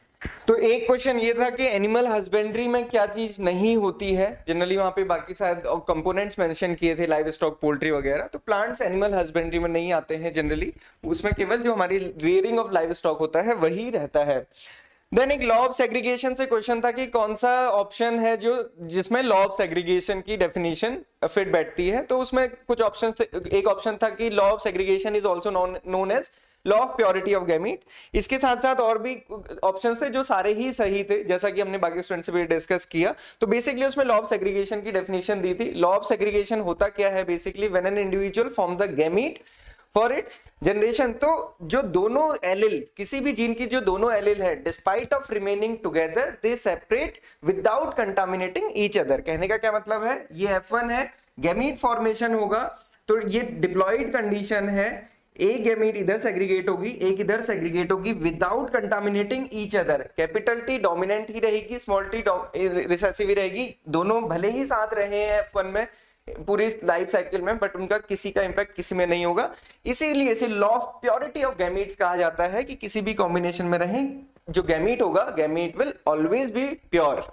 तो एक क्वेश्चन ये था कि एनिमल हस्बेंड्री में क्या चीज नहीं होती है। जनरली वहां पे बाकी शायद कंपोनेंट्स मेंशन किए थे, लाइव स्टॉक, पोल्ट्री वगैरह। तो प्लांट्स एनिमल हस्बेंड्री में नहीं आते हैं जनरली, उसमें केवल जो हमारी रियरिंग ऑफ लाइव स्टॉक होता है वही रहता है। देन एक लॉ ऑफ सेग्रीगेशन से क्वेश्चन था कि कौन सा ऑप्शन है जो जिसमें लॉ ऑफ सेग्रीगेशन की डेफिनेशन फिट बैठती है। तो उसमें कुछ ऑप्शन थे। एक ऑप्शन था कि law of segregation is also known as law of purity of gamete. इसके साथ साथ और भी ऑप्शंस थे जो सारे ही सही थे, जैसा कि हमने बाकी स्टूडेंट से भी डिस्कस किया। तो बेसिकली उसमें लॉ ऑफ सेग्रीगेशन की डेफिनेशन दी थी। लॉ ऑफ सेग्रीगेशन होता क्या है, basically when an individual form the gamete for its generation. तो जो दोनों एलिल, किसी भी जीन की जो दोनों एलिल है, despite of remaining together they separate without contaminating each other. कहने का क्या मतलब है, ये एफ वन है, गैमीट फॉर्मेशन होगा तो ये डिप्लॉइड कंडीशन है, एक गैमीट इधर सेग्रीगेट होगी एक इधर सेग्रीगेट होगी without contaminating each other. Capital T dominant ही रहेगी, स्मॉल टी रिसेसिव ही रहेगी। दोनों भले ही साथ रहे हैं एफ वन में पूरी लाइफ साइकिल में, बट उनका किसी का इंपैक्ट किसी में नहीं होगा। इसीलिए इसे law of purity of gametes कहा जाता है कि किसी भी कॉम्बिनेशन में रहें जो गैमीट होगा, gamete will always be pure.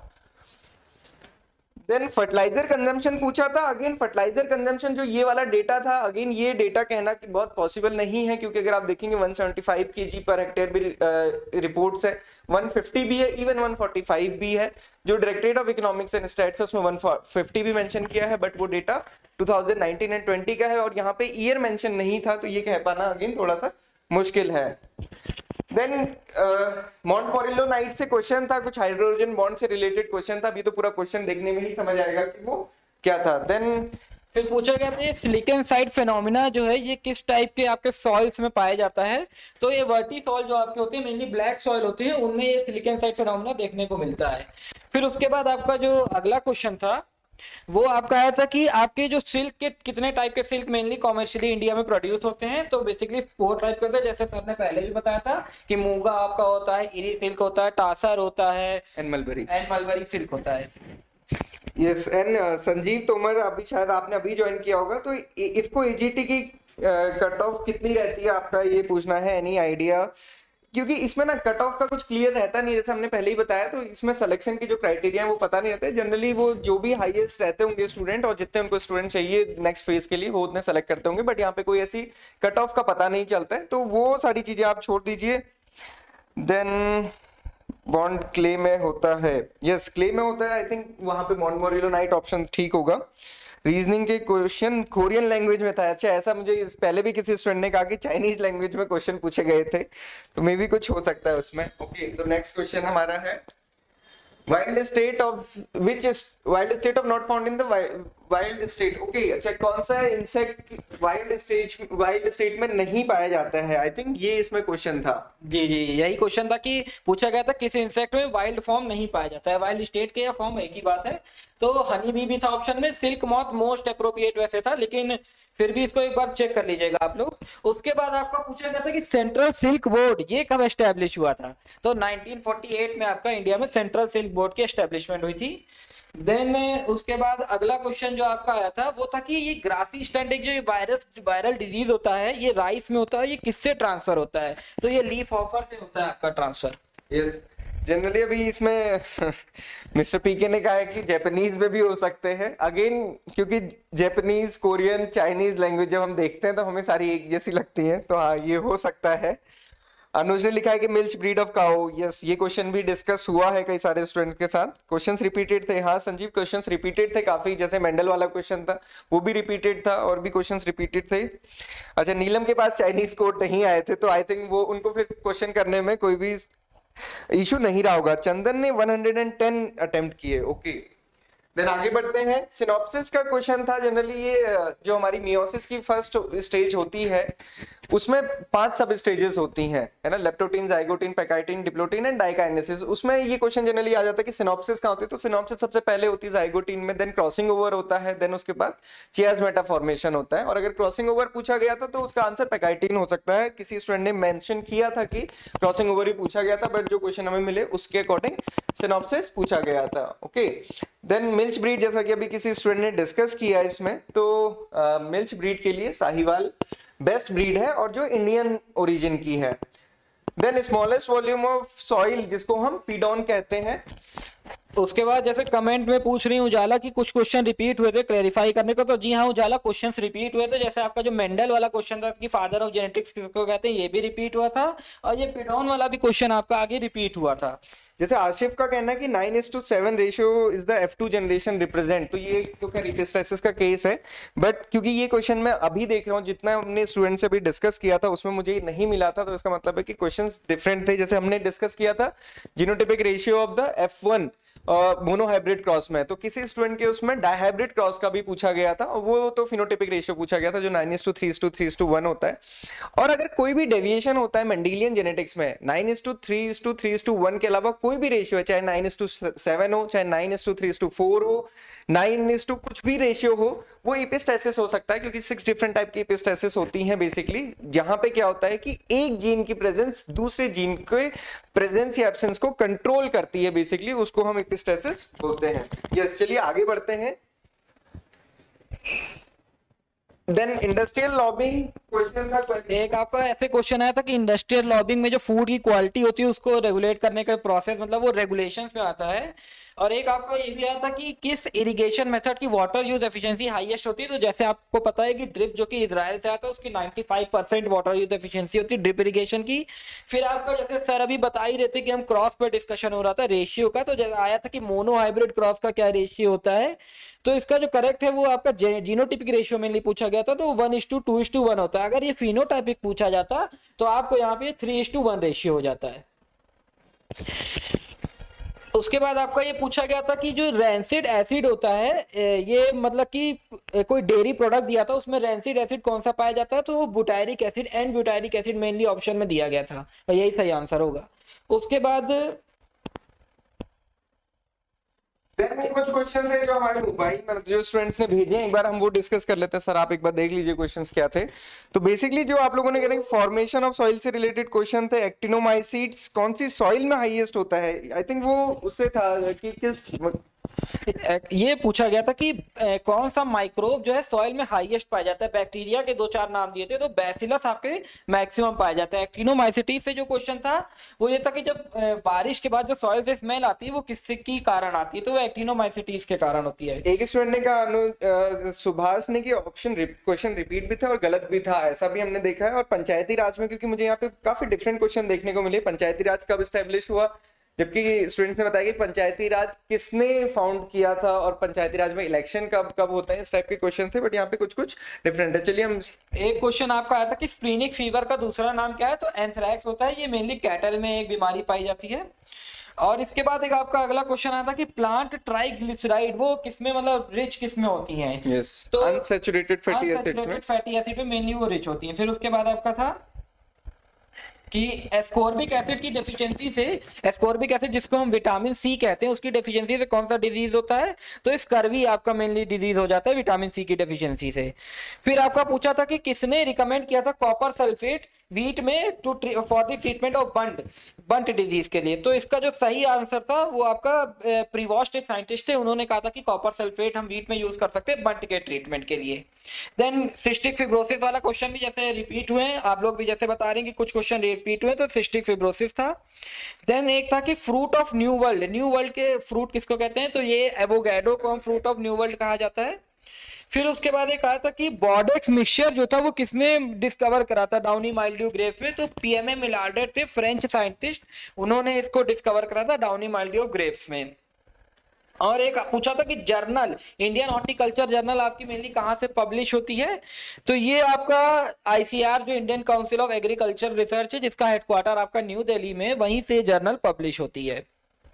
Then fertiliser consumption पूछा था। अगेन फर्टिलाइजर कंजम्पशन जो ये वाला डेटा था, अगेन ये डेटा कहना कि बहुत पॉसिबल नहीं है, क्योंकि अगर आप देखेंगे one seventy five kg per hectare भी रिपोर्ट्स है, वन फिफ्टी भी है, इवन वन फोर्टी फाइव भी है। जो directorate of economics and stats है उसमें वन फिफ्टी भी मेंशन किया है, बट वो data two thousand nineteen and twenty का है और यहाँ पे ईयर मेंशन नहीं था, तो ये कह पाना अगेन थोड़ा सा मुश्किल है। देन मॉन्टमोरिलो नाइट से क्वेश्चन था, कुछ हाइड्रोजन बॉन्ड से रिलेटेड क्वेश्चन था। अभी तो पूरा क्वेश्चन देखने में ही समझ आएगा कि वो क्या था। देन फिर पूछा गया था सिलिकन साइड फेनोमेना जो है ये किस टाइप के आपके सॉइल्स में पाया जाता है। तो ये वर्टी सॉइल जो आपके होते हैं, मेनली ब्लैक सॉइल होते हैं, उनमें ये सिलिकन साइड फेनोमेना देखने को मिलता है। फिर उसके बाद आपका जो अगला क्वेश्चन था वो आपका आया था कि आपके जो सिल्क के कितने टाइप के सिल्क मेनली कॉमर्शियली इंडिया में प्रोड्यूस होते हैं। तो बेसिकली फोर टाइप के होते हैं, जैसे सर ने पहले भी बताया था कि मूंगा आपका होता है, इरी सिल्क होता है, टासर होता है and mulberry and mulberry silk होता है। यस एंड संजीव तोमर, अभी शायद आपने अभी ज्वाइन किया होगा, तो इफको एजीटी की कट ऑफ कितनी रहती है आपका ये पूछना है, एनी आइडिया? क्योंकि इसमें ना कट ऑफ का कुछ क्लियर रहता नहीं, जैसे हमने पहले ही बताया, तो इसमें सिलेक्शन की जो क्राइटेरिया है वो पता नहीं रहते। जनरली वो जो भी हाईएस्ट रहते होंगे स्टूडेंट और जितने उनको स्टूडेंट चाहिए नेक्स्ट फेज के लिए वो उतने सेलेक्ट करते होंगे, बट यहाँ पे कोई ऐसी कट ऑफ का पता नहीं चलता है, तो वो सारी चीजें आप छोड़ दीजिए। देन बॉन्ड क्ले में होता है, यस क्ले में होता है, आई थिंक वहां पे मॉन्टमोरिलो नाइट ऑप्शन ठीक होगा। रीजनिंग के क्वेश्चन कोरियन लैंग्वेज में था। अच्छा, ऐसा मुझे पहले भी किसी स्टूडेंट ने कहा कि चाइनीज लैंग्वेज में क्वेश्चन पूछे गए थे, तो मे भी कुछ हो सकता है उसमें। ओके, तो नेक्स्ट क्वेश्चन हमारा है wild state of which wild state of not found in the wild state. Okay, अच्छा कौन सा insect wild state wild state में नहीं पाया जाता है, आई थिंक ये इसमें क्वेश्चन था। जी जी यही क्वेश्चन था कि पूछा गया था किस इंसेक्ट में वाइल्ड फॉर्म नहीं पाया जाता है। वाइल्ड स्टेट के या फॉर्म एक ही बात है। तो हनी बी भी था ऑप्शन में, सिल्क मॉथ मोस्ट अप्रोप्रिएट वैसे था, लेकिन फिर भी इसको एक बार चेक कर लीजिएगा आप लोग। उसके बाद आपका पूछा गया था कि सेंट्रल सिल्क बोर्ड ये कब एस्टेब्लिश हुआ था, तो नाइनटीन फोर्टी एट में आपका इंडिया में सेंट्रल सिल्क बोर्ड की एस्टेब्लिशमेंट हुई थी। देन उसके बाद अगला क्वेश्चन जो आपका आया था वो था कि ये ग्रासी स्टंट एक जो वायरस वायरल डिजीज होता है ये राइस में होता है, ये किससे ट्रांसफर होता है, तो ये लीफ हॉपर से होता है आपका ट्रांसफर। यस, जनरली अभी इसमें मिस्टर पीके ने कहा है कि जापानीज में भी हो सकते हैं, अगेन क्योंकि जापानीज, कोरियन, चाइनीज लैंग्वेज जब हम देखते हैं तो हमें सारी एक जैसी लगती हैं, तो हाँ ये हो सकता है। अनुज ने लिखा है कि milch breed of cow, yes ये क्वेश्चन भी डिस्कस हुआ है कई सारे स्टूडेंट्स के साथ। क्वेश्चंस रिपीटेड थे, हाँ संजीव क्वेश्चंस रिपीटेड थे काफी, जैसे मेंडल वाला क्वेश्चन था वो भी रिपीटेड था और भी क्वेश्चंस रिपीटेड थे। अच्छा, नीलम के पास चाइनीज कोड नहीं आए थे तो आई थिंक वो उनको फिर क्वेश्चन करने में कोई भी इशू नहीं रहा होगा। चंदन ने वन हंड्रेड टेन अटेम्प्ट किए, ओके। देन आगे बढ़ते हैं, सिनॉप्सिस का क्वेश्चन था। जनरली ये जो हमारी मियोसिस की फर्स्ट स्टेज होती है उसमें पांच सब स्टेजेस होती हैं, है ना, leptotene, zygotene, pachytene, diplotene and diakinesis. उसमें ये क्वेश्चन जनरली आ जाता है कि सिनॉप्सिस कहाँ होती है, तो सिनॉप्सिस सबसे पहले होती है जाइगोटीन में, देन क्रॉसिंग ओवर होता है, देन उसके बाद चियास्मेटा फॉर्मेशन होता है। और अगर क्रॉसिंग ओवर पूछा गया था तो उसका आंसर पैकाइटिन हो सकता है। किसी स्टूडेंट ने मेंशन किया था कि क्रॉसिंग ओवर ही पूछा गया था, बट जो क्वेश्चन हमें मिले उसके अकॉर्डिंग सिनॉप्सिस पूछा गया था, ओके। देन मिल्च ब्रीड, जैसा कि अभी किसी स्टूडेंट ने डिस्कस किया इसमें, तो मिल्च ब्रीड के लिए साहिवाल बेस्ट ब्रीड है और जो इंडियन ओरिजिन की है। Then smallest volume of soil जिसको हम पीडॉन कहते हैं। उसके बाद जैसे कमेंट में पूछ रही हूँ उजाला कि कुछ क्वेश्चन रिपीट हुए थे क्लैरिफाई करने को, तो जी हाँ उजाला क्वेश्चंस रिपीट हुए थे। जैसे आपका जो मेंडल वाला क्वेश्चन था कि फादर ऑफ जेनेटिक्स किसको कहते हैं, ये भी रिपीट हुआ था, और ये पिडॉन वाला भी क्वेश्चन आपका आगे रिपीट हुआ था। जैसे आशिफ का कहना है कि nine is to seven ratio is the F two generation represent, तो ये तो खैर इपिस्टाइसिस का केस है, बट क्योंकि ये क्वेश्चन मैं अभी देख रहा हूँ, जितना हमने स्टूडेंट से अभी डिस्कस किया था उसमें मुझे नहीं मिला था, तो इसका मतलब है कि क्वेश्चंस डिफरेंट थे। जैसे हमने डिस्कस किया था genotypic ratio of the F one monohybrid cross में, तो किसी स्टूडेंट के उसमें डायहाइब्रिड क्रॉस का भी पूछा गया था, और वो तो फिनोटिपिक रेशियो पूछा गया था जो nine is to three is to three is to one होता है। और अगर कोई भी डेविएशन होता है मेंडेलियन जेनेटिक्स में nine is to three is to three is to one के अलावा कोई भी रेशियो है, चाहे नाइन इज टू सेवन हो, चाहे nine is to three is to four हो, नाइन इज टू कुछ भी रेशियो हो, वो इपिस्टाइसिस हो सकता है, क्योंकि सिक्स डिफरेंट टाइप की इपिस्टाइसिस होती हैं बेसिकली, जहां पे क्या होता है कि एक जीन की प्रेजेंस दूसरे जीन के प्रेजेंस या एब्सेंस को कंट्रोल करती है, बेसिकली उसको हम इपिस्टाइसिस बोलते हैं। यस, चलिए आगे बढ़ते हैं। देन इंडस्ट्रियल लॉबिंग क्वेश्चन था, एक आपका ऐसे क्वेश्चन आया था कि इंडस्ट्रियल लॉबिंग में जो फूड की क्वालिटी होती है उसको रेगुलेट करने का प्रोसेस, मतलब वो रेगुलेशंस में आता है। और एक आपका ये भी आया था कि किस इरिगेशन मेथड की वाटर यूज एफिशिएंसी हाईएस्ट होती है, तो जैसे आपको पता है कि ड्रिप जो कि इजराइल से आता है उसकी पचानवे परसेंट वाटर यूज एफिशिएंसी होती है ड्रिप इरिगेशन की। फिर आपका जैसे सर अभी बता ही रहे थे कि हम क्रॉस पर डिस्कशन हो रहा था रेशियो का, तो जैसे आया था कि मोनो हाइब्रिड क्रॉस का क्या रेशियो होता है, तो इसका जो करेक्ट है वो आपका जीनोटिपिक रेशियो में पूछा गया था, तो one is to two is to one होता है। अगर ये फिनोटाइपिक पूछा जाता तो आपको यहाँ पे three is to one ratio हो जाता है। उसके बाद आपका ये पूछा गया था कि जो रैंसिड एसिड होता है, ये मतलब कि कोई डेयरी प्रोडक्ट दिया था उसमें रैंसिड एसिड कौन सा पाया जाता है, तो वो butyric acid and butyric acid mainly option में दिया गया था, और यही सही आंसर होगा। उसके बाद कुछ क्वेश्चन थे जो हमारे मोबाइल में जो स्टूडेंट्स ने भेजे हैं, एक बार हम वो डिस्कस कर लेते हैं। सर आप एक बार देख लीजिए क्वेश्चंस क्या थे। तो बेसिकली जो आप लोगों ने कहा फॉर्मेशन ऑफ सॉइल से रिलेटेड क्वेश्चन थे। एक्टिनोमाइसीड्स कौन सी सॉइल में हाईएस्ट होता है, आई थिंक वो उससे था कि किस ये पूछा गया था कि कौन सा माइक्रोब जो है सॉइल में हाईएस्ट पाया जाता है। बैक्टीरिया के दो चार नाम दिए थे, तो बैसिलस आपके मैक्सिमम पाया जाता है। एक्टिनोमाइसीटीज से जो क्वेश्चन था वो ये था कि जब बारिश के बाद जो सॉइल से स्मेल आती है वो किससे की कारण आती है, तो वो एक्टिनोमाइसीटीज के कारण होती है। एक स्टूडेंट ने कहा सुभाष ने कि ऑप्शन क्वेश्चन रिपीट भी था और गलत भी था, ऐसा भी हमने देखा है। और पंचायती राज में, क्योंकि मुझे यहाँ पे काफी डिफरेंट क्वेश्चन देखने को मिले, पंचायती राज कब स्टैब्लिश हुआ, जबकि स्टूडेंट्स ने बताया कि पंचायती राज किसने फाउंड किया था और पंचायती राज में इलेक्शन कब कब होता है, इस टाइप के क्वेश्चन थे, बट यहाँ पे कुछ कुछ डिफरेंट है। चलिए हम एक क्वेश्चन आपका आया था कि स्प्लीनिक फीवर का दूसरा नाम क्या है, तो एंथ्रैक्स होता है। ये मेनली कैटल में एक बीमारी पाई जाती है। और इसके बाद एक आपका अगला क्वेश्चन आया था कि प्लांट ट्राइग्लिसराइड वो किसमें मतलब रिच किसमें होती हैं, yes. तो अनसैचुरेटेड फैटी एसिड्स में फैटी एसिड में मेनली वो रिच होती हैं। फिर उसके बाद आपका था कि एस्कॉर्बिक एसिड की डेफिशिएंसी से, एस्कॉर्बिक एसिड जिसको हम विटामिन सी कहते हैं, उसकी डेफिशिएंसी से कौन सा डिजीज होता है, तो स्कर्वी आपका मेनली डिजीज हो जाता है विटामिन सी की डेफिशिएंसी से। फिर आपका पूछा था कि किसने रिकमेंड किया था कॉपर सल्फेट वीट में to for the treatment of bunt bunt disease के लिए, तो इसका जो सही आंसर था वो आपका प्रीवॉस्ट एक साइंटिस्ट थे, उन्होंने कहा था कि कॉपर सल्फेट हम वीट में यूज कर सकते हैं बंट के ट्रीटमेंट के लिए। देन सिस्टिक फिब्रोसिस वाला क्वेश्चन भी जैसे रिपीट हुए हैं, आप लोग भी जैसे बता रहे हैं कि कुछ क्वेश्चन रिपीट हुए, तो सिस्टिक फिब्रोसिस था। देन एक था कि fruit of new world, new world के फ्रूट किसको कहते हैं, तो ये एवोगैडो को हम फ्रूट ऑफ न्यू वर्ल्ड कहा जाता है। फिर उसके बाद एक कहा था कि बॉडेक्स मिक्सचर जो था वो किसने डिस्कवर करा था डाउनी माइल्ड्यू ग्रेप्स में, तो पीएमए मिलार्डेट थे फ्रेंच साइंटिस्ट, उन्होंने इसको डिस्कवर करा था डाउनी माइल्ड्यू ग्रेप्स में। और एक पूछा था कि जर्नल, इंडियन हॉर्टिकल्चर जर्नल आपकी मेनली कहाँ से पब्लिश होती है, तो ये आपका आईसीआर जो Indian council of agriculture research है जिसका हेडक्वार्टर आपका न्यू दिल्ली में, वहीं से जर्नल पब्लिश होती है।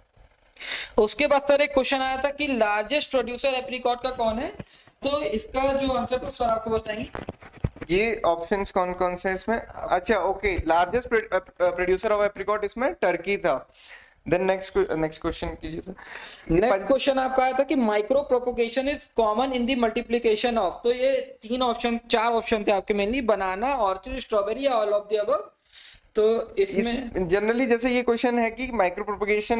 उसके बाद सर एक क्वेश्चन आया था कि लार्जेस्ट प्रोड्यूसर एप्रिकॉट का कौन है, तो इसका जो आंसर तो सर आपको बताएंगे। ये ऑप्शंस कौन कौन से इसमें, अच्छा okay, largest producer of apricot इसमें टर्की था। देन नेक्स्ट नेक्स्ट क्वेश्चन कीजिए सर। नेक्स्ट क्वेश्चन आपका आया था कि micro propagation is common in the multiplication of, तो ये तीन ऑप्शन चार ऑप्शन थे आपके मेनली, बनाना, ऑर्चिड, स्ट्रॉबेरी या ऑल ऑफ द अबव। तो इसमें जनरली इस, जैसे ये क्वेश्चन है कि माइक्रो प्रोपोगेशन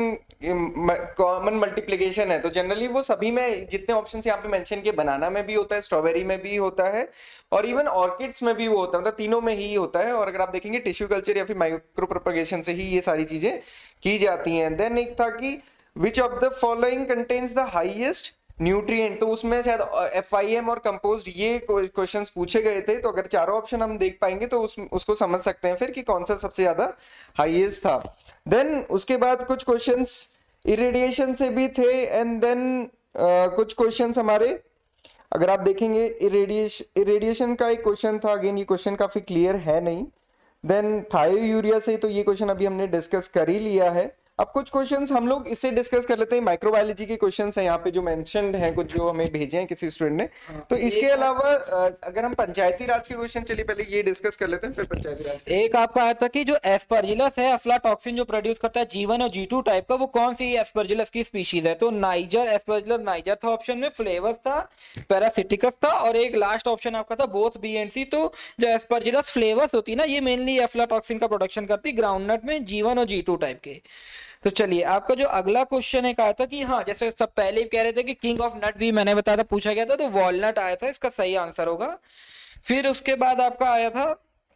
कॉमन मल्टीप्लिकेशन है, तो जनरली वो सभी में जितने ऑप्शन यहाँ पे मेंशन किए, बनाना में भी होता है, स्ट्रॉबेरी में भी होता है, और इवन ऑर्किड्स में भी वो होता है, मतलब तीनों में ही होता है। और अगर आप देखेंगे टिश्यू कल्चर या फिर माइक्रो प्रोपोगेशन से ही ये सारी चीजें की जाती हैं। देन एक था कि which of the following contains the highest nutrient, तो उसमें शायद एफ आई एम और कंपोस्ट ये क्वेश्चंस पूछे गए थे, तो अगर चारों ऑप्शन हम देख पाएंगे तो उस, उसको समझ सकते हैं फिर कि कौन सा सबसे ज्यादा हाईएस्ट था। देन उसके बाद कुछ क्वेश्चंस इरेडिएशन से भी थे, एंड देन uh, कुछ क्वेश्चंस हमारे, अगर आप देखेंगे इरेडिएशन इरेडिएशन का एक क्वेश्चन था, अगेन ये क्वेश्चन काफी क्लियर है नहीं। देन थायो यूरिया से, तो ये क्वेश्चन अभी हमने डिस्कस कर ही लिया है। अब कुछ क्वेश्चंस हम लोग इससे डिस्कस कर लेते हैं, माइक्रोबायोलॉजी के क्वेश्चंस हैं यहाँ पे जो मेंशन्ड हैं, कुछ जो हमें भेजे हैं किसी स्टूडेंट ने। तो इसके अलावा अगर हम पंचायती राज के क्वेश्चन, चलिए पहले ये डिस्कस कर लेते हैं फिर पंचायती राज। एक आपका आया था कि जो एस्परजिलस है अफ्लाटॉक्सिन जो प्रोड्यूस करता है जी वन और जी टू टाइप का, वो कौन सी एस्परजिलस की स्पीशीज है, तो नाइजर, एस्परजिलस नाइजर था ऑप्शन में, फ्लेवस था, पैरासिटिकस था, और एक लास्ट ऑप्शन आपका था बोथ बी एंड सी। तो जो एस्परजिलस फ्लेवस होती है ना, ये मेनली एफ्लाटॉक्सिन का प्रोडक्शन करती है ग्राउंडनट में, जी वन और जी टू टाइप के। तो चलिए आपका जो अगला क्वेश्चन है कहा था कि हाँ, जैसे सब पहले कह रहे थे कि किंग ऑफ नट भी मैंने बताया था, पूछा गया था, तो वॉलनट आया था, इसका सही आंसर होगा। फिर उसके बाद आपका आया था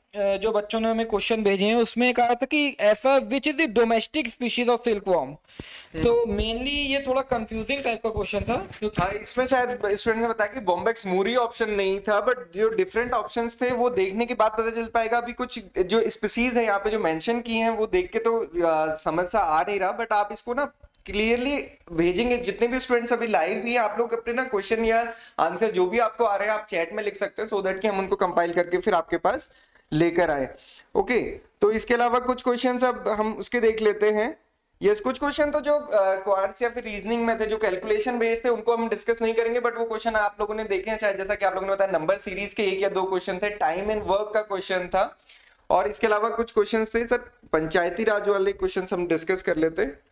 जो बच्चों ने हमें क्वेश्चन भेजे हैं, उसमें कहा था कि ऐसा which is the domestic species of silkworm, तो मेनली ये थोड़ा कंफ्यूजिंग टाइप का क्वेश्चन था। हाँ, इसमें शायद स्टूडेंट ने बताया कि बॉम्बेक्स मूरी ऑप्शन नहीं था, बट जो डिफरेंट ऑप्शंस थे वो देखने के बाद पता चल पाएगा। अभी कुछ जो स्पीसीज है यहाँ पे जो मेंशन की हैं वो देख के तो आ, समझ सा आ नहीं रहा, बट आप इसको ना क्लियरली भेजेंगे, जितने भी स्टूडेंट्स अभी लाइव भी हैं, आप लोग अपने ना क्वेश्चन या आंसर जो भी आपको आ रहे हैं आप चैट में लिख सकते हैं, सो दैट कि हम उनको कंपाइल करके फिर आपके पास लेकर आए। ओके, तो इसके अलावा कुछ क्वेश्चंस अब हम उसके देख लेते हैं। यस, कुछ क्वेश्चन तो जो क्वांट्स या फिर रीजनिंग में थे, जो कैलकुलेशन बेस्ड थे, उनको हम डिस्कस नहीं करेंगे, बट वो क्वेश्चन आप लोगों ने देखे हैं शायद, जैसा कि आप लोगों ने बताया नंबर सीरीज के एक या दो क्वेश्चन थे, टाइम एंड वर्क का क्वेश्चन था, और इसके अलावा कुछ क्वेश्चन थे सर पंचायती राज वाले क्वेश्चन हम डिस्कस कर लेते हैं।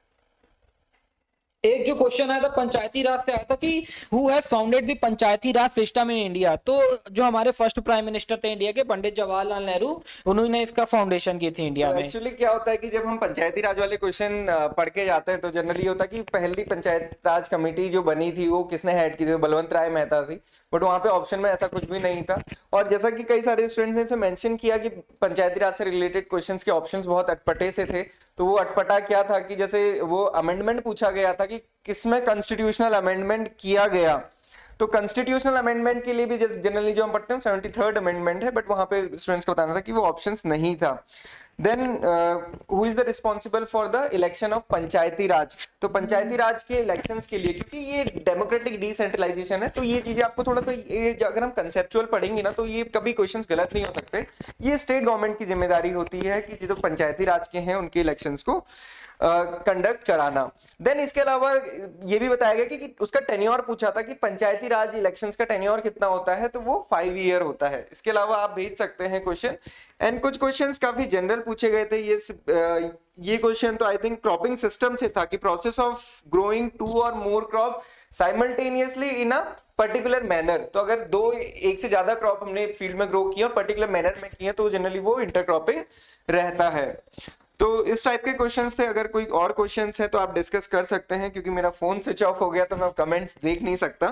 एक जो क्वेश्चन आया था पंचायती राज से आया था कि who has founded the Panchayati Raj system in India, तो जो हमारे फर्स्ट प्राइम मिनिस्टर थे इंडिया के, पंडित जवाहरलाल नेहरू, उन्होंने इसका फाउंडेशन की थी इंडिया में। एक्चुअली क्या होता है कि जब हम पंचायती राज वाले क्वेश्चन पढ़ के जाते हैं तो जनरली होता है कि पहली पंचायत राज कमेटी जो बनी थी वो किसने हेड की थी, बलवंत राय मेहता थी, बट वहां पे ऑप्शन में ऐसा कुछ भी नहीं था। और जैसा कि कई सारे स्टूडेंट्स ने मेंशन किया कि पंचायती राज से रिलेटेड क्वेश्चंस के ऑप्शंस बहुत अटपटे से थे, तो वो अटपटा क्या था कि जैसे वो अमेंडमेंट पूछा गया था कि किसमें कॉन्स्टिट्यूशनल अमेंडमेंट किया गया, तो कॉन्स्टिट्यूशनल अमेंडमेंट के लिए भी जनरली जो हम पढ़ते हैं सेवेंटी थर्ड अमेंडमेंट है, बट वहां पे स्टूडेंट्स को बताना था कि वो ऑप्शंस नहीं था। Then who is the responsible for the election of Panchayati Raj, तो पंचायती राज के इलेक्शंस के लिए, क्योंकि ये डेमोक्रेटिक डिसेंट्रलाइजेशन है, तो ये चीजें आपको थोड़ा सा ये अगर हम कंसेप्चुअल पढ़ेंगे ना तो ये कभी क्वेश्चंस गलत नहीं हो सकते। ये स्टेट गवर्नमेंट की जिम्मेदारी होती है कि जो पंचायती राज के हैं उनके इलेक्शंस को कंडक्ट कराना। देन इसके अलावा ये भी बताया गया कि, कि उसका टेन्योर पूछा था कि पंचायती राज इलेक्शंस का टेन्योर कितना होता है, तो वो फाइव ईयर होता है। इसके अलावा आप भेज सकते हैं क्वेश्चन। एंड कुछ क्वेश्चंस काफी जनरल पूछे गए थे। ये ये क्वेश्चन तो आई थिंक क्रॉपिंग सिस्टम से था कि process of growing two or more crop simultaneously in a particular manner. तो अगर दो एक से ज्यादा क्रॉप हमने फील्ड में ग्रो किया पर्टिकुलर मैनर में किया तो जनरली वो इंटरक्रॉपिंग रहता है। तो इस टाइप के क्वेश्चंस थे। अगर कोई और क्वेश्चंस है तो आप डिस्कस कर सकते हैं, क्योंकि मेरा फोन स्विच ऑफ हो गया तो मैं कमेंट्स देख नहीं सकता।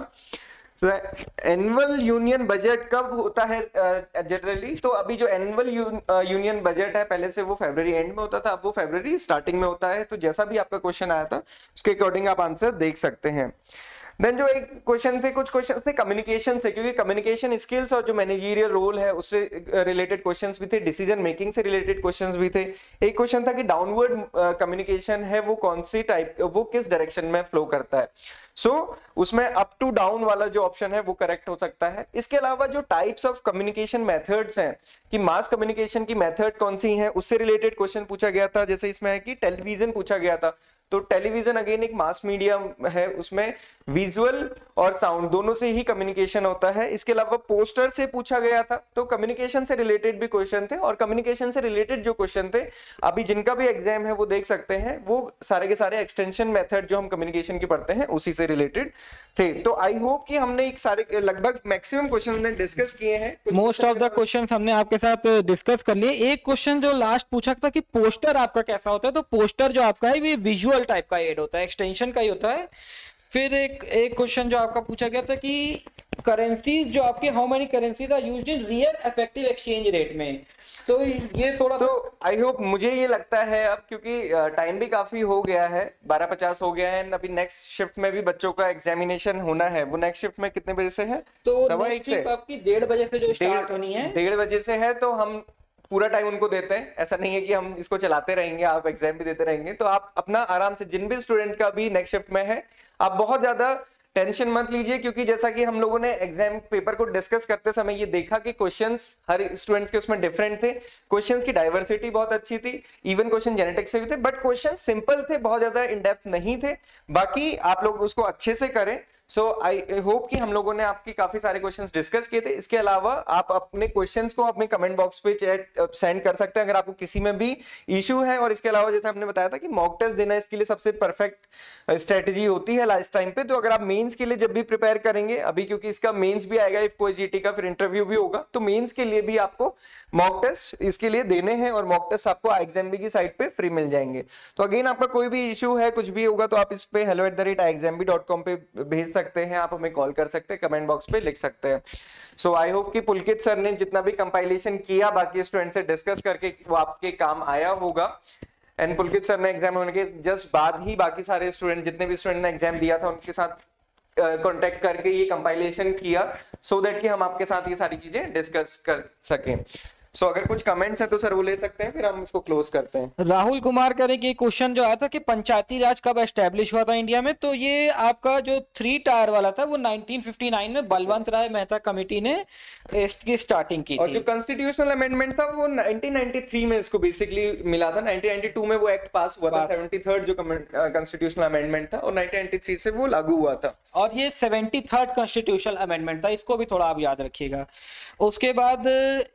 एनुअल यूनियन बजट कब होता है जनरली? uh, तो अभी जो एनुअल यूनियन बजट है पहले से वो फरवरी एंड में होता था, अब वो फरवरी स्टार्टिंग में होता है। तो जैसा भी आपका क्वेश्चन आया था उसके अकॉर्डिंग आप आंसर देख सकते हैं। देन जो एक क्वेश्चन थे, कुछ क्वेश्चन थे कम्युनिकेशन से, क्योंकि कम्युनिकेशन स्किल्स और जो मैनेजरियल रोल है उससे रिलेटेड क्वेश्चंस भी थे, डिसीजन मेकिंग से रिलेटेड क्वेश्चंस भी थे। एक क्वेश्चन था कि डाउनवर्ड कम्युनिकेशन है वो कौन सी टाइप, वो किस डायरेक्शन में फ्लो करता है। सो so, उसमें अप टू डाउन वाला जो ऑप्शन है वो करेक्ट हो सकता है। इसके अलावा जो टाइप्स ऑफ कम्युनिकेशन मेथड्स हैं कि मास कम्युनिकेशन की मेथड कौन सी है उससे रिलेटेड क्वेश्चन पूछा गया था। जैसे इसमें है कि टेलीविजन पूछा गया था, तो टेलीविजन अगेन एक मास मीडियम है, उसमें विजुअल और साउंड दोनों से ही कम्युनिकेशन होता है। इसके अलावा पोस्टर से पूछा गया था, तो कम्युनिकेशन से रिलेटेड भी क्वेश्चन थे। और कम्युनिकेशन से रिलेटेड जो क्वेश्चन थे अभी जिनका भी एग्जाम है वो देख सकते हैं, वो सारे के सारे एक्सटेंशन मेथड जो हम कम्युनिकेशन की पढ़ते हैं उसी से रिलेटेड थे। तो आई होप कि हमने एक सारे लगभग मैक्सिमम क्वेश्चन ने डिस्कस किए हैं। मोस्ट ऑफ द क्वेश्चंस हमने आपके साथ डिस्कस कर लिए। एक क्वेश्चन जो लास्ट पूछा था कि पोस्टर आपका कैसा होता है, तो पोस्टर जो आपका है ये विजुअल टाइप का एड होता है, एक्सटेंशन का ही होता है। फिर एक एक क्वेश्चन जो आपका पूछा गया था कि करेंसीज जो आपके how many currencies are used in real effective exchange rate में, तो ये थोड़ा तो आई होप, मुझे ये लगता है अब क्योंकि टाइम भी काफी हो गया है, बारह पचास हो गया है, अभी नेक्स्ट शिफ्ट में भी बच्चों का एग्जामिनेशन होना है। वो नेक्स्ट शिफ्ट में कितने बजे से है? तो सवा एक से आपकी डेढ़ बजे से जो स्टार्ट होनी है, डेढ़ बजे से है। तो हम पूरा टाइम उनको देते हैं, ऐसा नहीं है कि हम इसको चलाते रहेंगे, आप एग्जाम भी देते रहेंगे। तो आप अपना आराम से, जिन भी स्टूडेंट का भी नेक्स्ट शिफ्ट में है, आप बहुत ज्यादा टेंशन मत लीजिए, क्योंकि जैसा कि हम लोगों ने एग्जाम पेपर को डिस्कस करते समय ये देखा कि क्वेश्चंस हर स्टूडेंट्स के उसमें डिफरेंट थे, क्वेश्चंस की डाइवर्सिटी बहुत अच्छी थी, इवन क्वेश्चन जेनेटिक्स से भी थे, बट क्वेश्चन सिंपल थे, बहुत ज्यादा इन डेप्थ नहीं थे। बाकी आप लोग उसको अच्छे से करें। सो आई होप कि हम लोगों ने आपकी काफी सारे क्वेश्चंस डिस्कस किए थे। इसके अलावा आप अपने क्वेश्चंस को अपने कमेंट बॉक्स पे चैट सेंड कर सकते हैं अगर आपको किसी में भी इशू है। और इसके अलावा जैसे हमने बताया था कि मॉक टेस्ट देना इसके लिए सबसे परफेक्ट स्ट्रेटेजी होती है लास्ट टाइम पे। तो अगर आप मेंस के लिए जब भी प्रिपेयर करेंगे, अभी क्योंकि इसका मेंस भी आएगा, इफ कोई जीटी का फिर इंटरव्यू भी होगा, तो मेंस के लिए भी आपको मॉक टेस्ट इसके लिए देने हैं और मॉक टेस्ट आपको iexambee की साइट पे फ्री मिल जाएंगे। तो अगेन आपका कोई भी इशू है, कुछ भी होगा, तो आप इस पे hello at the rate iexambee dot com पे भेज सकते हैं, आप हमें कॉल कर सकते हैं, कमेंट बॉक्स पे लिख सकते हैं। सो आई होप कि पुलकित सर ने जितना भी कंपाइलेशन किया बाकी स्टूडेंट से डिस्कस करके वो आपके काम आया होगा। एंड पुलकित सर ने एग्जाम होने के जस्ट बाद ही बाकी सारे स्टूडेंट, जितने भी स्टूडेंट ने एग्जाम दिया था, उनके साथ कांटेक्ट uh, करके ये कंपाइलेशन किया, सो so दैट कि हम आपके साथ ये सारी चीजें डिस्कस कर सकें। सो so, अगर कुछ कमेंट्स है तो सर वो ले सकते हैं, फिर हम इसको क्लोज करते हैं। राहुल कुमार करे कि क्वेश्चन जो आया था कि पंचायती राज कब एस्टेब्लिश हुआ था इंडिया में, तो ये आपका जो थ्री टायर वाला था वो नाइनटीन फिफ्टी नाइन में बलवंत राय मेहता कमेटी ने इसकी स्टार्टिंग की और थी। जो कॉन्स्टिट्यूशनल अमेंडमेंट था वो नाइनटीन नाइंटी थ्री में इसको बेसिकली मिला था। नाइनटीन नाइंटी टू में वो एक्ट पास हुआ था, सेवेंटी थर्ड जो कॉन्स्टिट्यूशनल अमेंडमेंट था, और नाइनटीन नाइंटी थ्री से वो लागू हुआ था। और ये सेवेंटी थर्ड कॉन्स्टिट्यूशनल अमेंडमेंट था, इसको भी थोड़ा आप याद रखिएगा। उसके बाद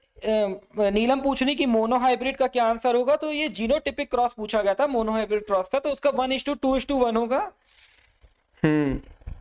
नीलम पूछ रही कि मोनो हाइब्रिड का क्या आंसर होगा, तो ये जीनोटिपिक क्रॉस पूछा गया था मोनो हाइब्रिड क्रॉस का, तो उसका one is to two is to to one. Hmm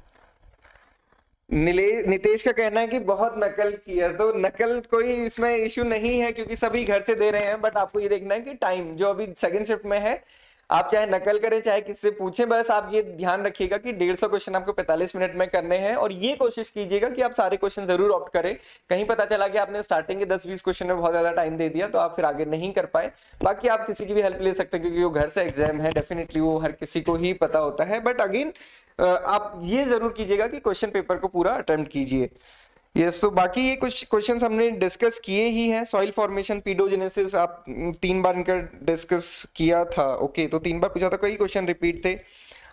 Nitesh का कहना है कि बहुत नकल की है, तो नकल कोई इसमें इश्यू नहीं है क्योंकि सभी घर से दे रहे हैं, बट आपको ये देखना है कि टाइम जो अभी सेकंड शिफ्ट में है, आप चाहे नकल करें चाहे किससे पूछें, बस आप ये ध्यान रखिएगा कि डेढ़ सौ क्वेश्चन आपको पैंतालीस मिनट में करने हैं, और ये कोशिश कीजिएगा कि आप सारे क्वेश्चन जरूर ऑप्ट करें। कहीं पता चला कि आपने स्टार्टिंग के दस बीस क्वेश्चन में बहुत ज्यादा टाइम दे दिया तो आप फिर आगे नहीं कर पाए। बाकी आप किसी की भी हेल्प ले सकते हैं क्योंकि वो घर से एग्जाम है, डेफिनेटली वो हर किसी को ही पता होता है, बट अगेन आप ये जरूर कीजिएगा कि क्वेश्चन पेपर को पूरा अटेम्प्ट कीजिए। यस yes, तो बाकी ये कुछ क्वेश्चंस हमने डिस्कस किए ही हैं। सॉइल फॉर्मेशन, पीडोजेनेसिस आप तीन बार इनका डिस्कस किया था, ओके, तो तीन बार पूछा था, कई क्वेश्चन रिपीट थे।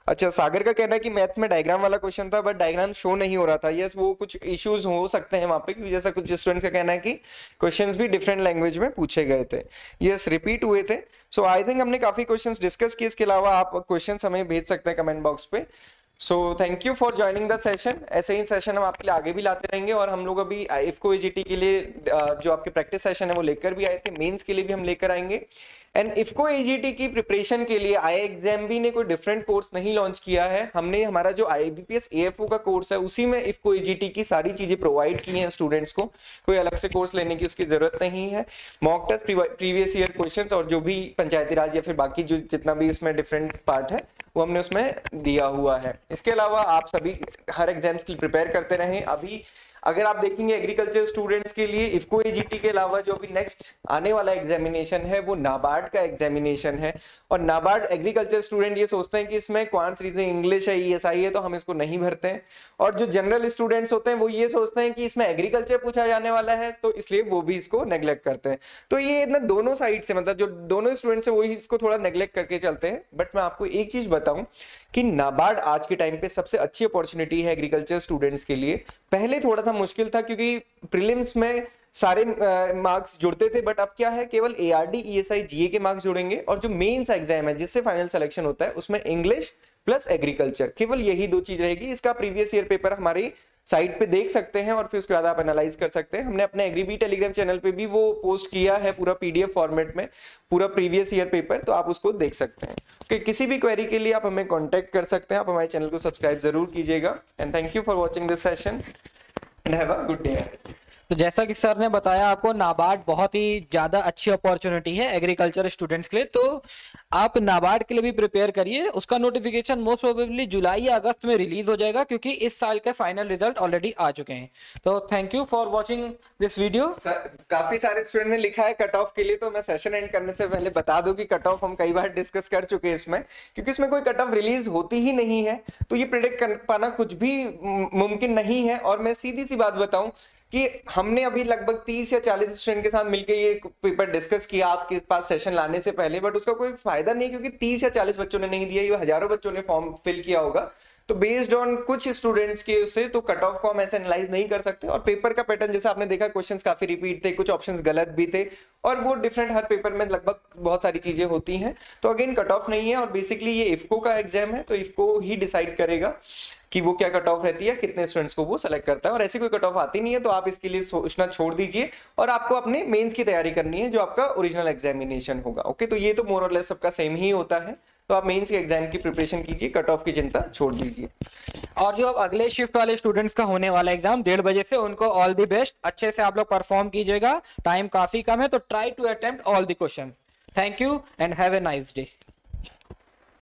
अच्छा, सागर का कहना है कि मैथ में डायग्राम वाला क्वेश्चन था बट डायग्राम शो नहीं हो रहा था। यस, वो कुछ इश्यूज हो सकते हैं वहां पे, क्योंकि जैसा कुछ स्टूडेंट्स का कहना है कि क्वेश्चंस भी डिफरेंट लैंग्वेज में पूछे गए थे। यस, रिपीट हुए थे। सो आई थिंक हमने काफी क्वेश्चंस डिस्कस किए। इसके अलावा आप क्वेश्चंस हमें भेज सकते हैं कमेंट बॉक्स पे। So thank you for joining the session. ऐसे ही सेशन हम आपके लिए आगे भी लाते रहेंगे, और हम लोग अभी इफको एजीटी के लिए जो आपके प्रैक्टिस सेशन है वो लेकर भी आए थे, मेंस के लिए भी हम लेकर आएंगे। एंड इफको एजीटी की प्रिपरेशन के लिए आई एग्जाम भी ने कोई डिफरेंट कोर्स नहीं लॉन्च किया है। हमने हमारा जो आईबीपीएस एएफओ का कोर्स है उसी में इफको एजीटी की सारी चीजें प्रोवाइड की हैं स्टूडेंट्स को। कोई अलग से कोर्स लेने की उसकी जरूरत नहीं है। Mock test, previous year questions और जो भी पंचायती राज या फिर बाकी जो जितना भी इसमें डिफरेंट पार्ट है वो हमने उसमें दिया हुआ है। इसके अलावा आप सभी हर एग्जाम्स के लिए प्रिपेयर करते रहें। अभी अगर आप देखेंगे एग्रीकल्चर स्टूडेंट्स के लिए इफको एजीटी के अलावा जो अभी नेक्स्ट आने वाला एग्जामिनेशन है वो नाबार्ड का एग्जामिनेशन है। और नाबार्ड एग्रीकल्चर स्टूडेंट ये सोचते हैं कि इसमें क्वांट्स, रीजनिंग, इंग्लिश है, ईएसआई है, तो हम इसको नहीं भरते हैं। और जो जनरल स्टूडेंट्स होते हैं वो ये सोचते हैं कि इसमें एग्रीकल्चर पूछा जाने वाला है, तो इसलिए वो भी इसको नेग्लेक्ट करते हैं। तो ये ना दोनों साइड से, मतलब जो दोनों स्टूडेंट्स है वही इसको थोड़ा नेग्लेक्ट करके चलते हैं। बट मैं आपको एक चीज बताऊं कि नाबार्ड आज के टाइम पे सबसे अच्छी अपॉर्चुनिटी है एग्रीकल्चर स्टूडेंट्स के लिए। पहले थोड़ा सा मुश्किल था क्योंकि प्रीलिम्स में सारे मार्क्स जुड़ते थे, बट अब क्या है, केवल एआरडी, ईएसआई, जीए के मार्क्स जुड़ेंगे, और जो मेंस एग्जाम है जिससे फाइनल सिलेक्शन होता है उसमें इंग्लिश प्लस एग्रीकल्चर, केवल यही दो चीज रहेगी। इसका प्रीवियस ईयर पेपर हमारी साइट पे देख सकते हैं और फिर उसके बाद आप एनालाइज कर सकते हैं। हमने अपने एग्रीबी टेलीग्राम चैनल पे भी वो पोस्ट किया है पूरा पीडीएफ फॉर्मेट में, पूरा प्रीवियस ईयर पेपर, तो आप उसको देख सकते हैं। कि किसी भी क्वेरी के लिए आप हमें कांटेक्ट कर सकते हैं। आप हमारे चैनल को सब्सक्राइब जरूर कीजिएगा। And thank you for watching this session and have a good day. तो जैसा कि सर ने बताया आपको, नाबार्ड बहुत ही ज्यादा अच्छी अपॉर्चुनिटी है एग्रीकल्चर स्टूडेंट्स के लिए, तो आप नाबार्ड के लिए भी प्रिपेयर करिए। उसका नोटिफिकेशन मोस्ट प्रोबेबली जुलाई या अगस्त में रिलीज हो जाएगा, क्योंकि इस साल के फाइनल रिजल्ट ऑलरेडी आ चुके हैं। तो thank you for watching this video. काफी सारे स्टूडेंट ने लिखा है कट ऑफ के लिए, तो मैं सेशन एंड करने से पहले बता दूं कि कट ऑफ हम कई बार डिस्कस कर चुके हैं इसमें, क्योंकि इसमें कोई कट ऑफ रिलीज होती ही नहीं है, तो ये प्रिडिक्ट कर पाना कुछ भी मुमकिन नहीं है। और मैं सीधी सी बात बताऊं कि हमने अभी लगभग तीस या चालीस स्टूडेंट के साथ मिलकर ये पेपर डिस्कस किया आपके पास सेशन लाने से पहले, बट उसका कोई फायदा नहीं, क्योंकि तीस या चालीस बच्चों ने नहीं दिया, ये हजारों बच्चों ने फॉर्म फिल किया होगा। तो बेस्ड ऑन कुछ स्टूडेंट्स के उससे तो कट ऑफ को हम ऐसे एनालाइज नहीं कर सकते। और पेपर का पैटर्न जैसा आपने देखा, क्वेश्चंस काफी रिपीट थे, कुछ ऑप्शंस गलत भी थे, और वो डिफरेंट हर पेपर में लगभग बहुत सारी चीजें होती हैं। तो अगेन कट ऑफ नहीं है, और बेसिकली ये इफको का एग्जाम है, तो इफको ही डिसाइड करेगा कि वो क्या कट ऑफ रहती है, कितने स्टूडेंट्स को वो सेलेक्ट करता है। और ऐसी कोई कट ऑफ आती नहीं है, तो आप इसके लिए सोचना छोड़ दीजिए और आपको अपने मेंस की तैयारी करनी है, जो आपका ओरिजिनल एग्जामिनेशन होगा। ओके, तो ये तो मोर और लेस सबका सेम ही होता है। तो आप मेंस के एग्जाम की प्रिपरेशन कीजिए, कट ऑफ की चिंता छोड़ दीजिए। और जो अगले शिफ्ट वाले स्टूडेंट्स का होने वाला एग्जाम डेढ़ बजे से, उनको ऑल द बेस्ट। अच्छे से आप लोग परफॉर्म कीजिएगा, टाइम काफी कम है, तो try to attempt all the question. Thank you and have a nice day.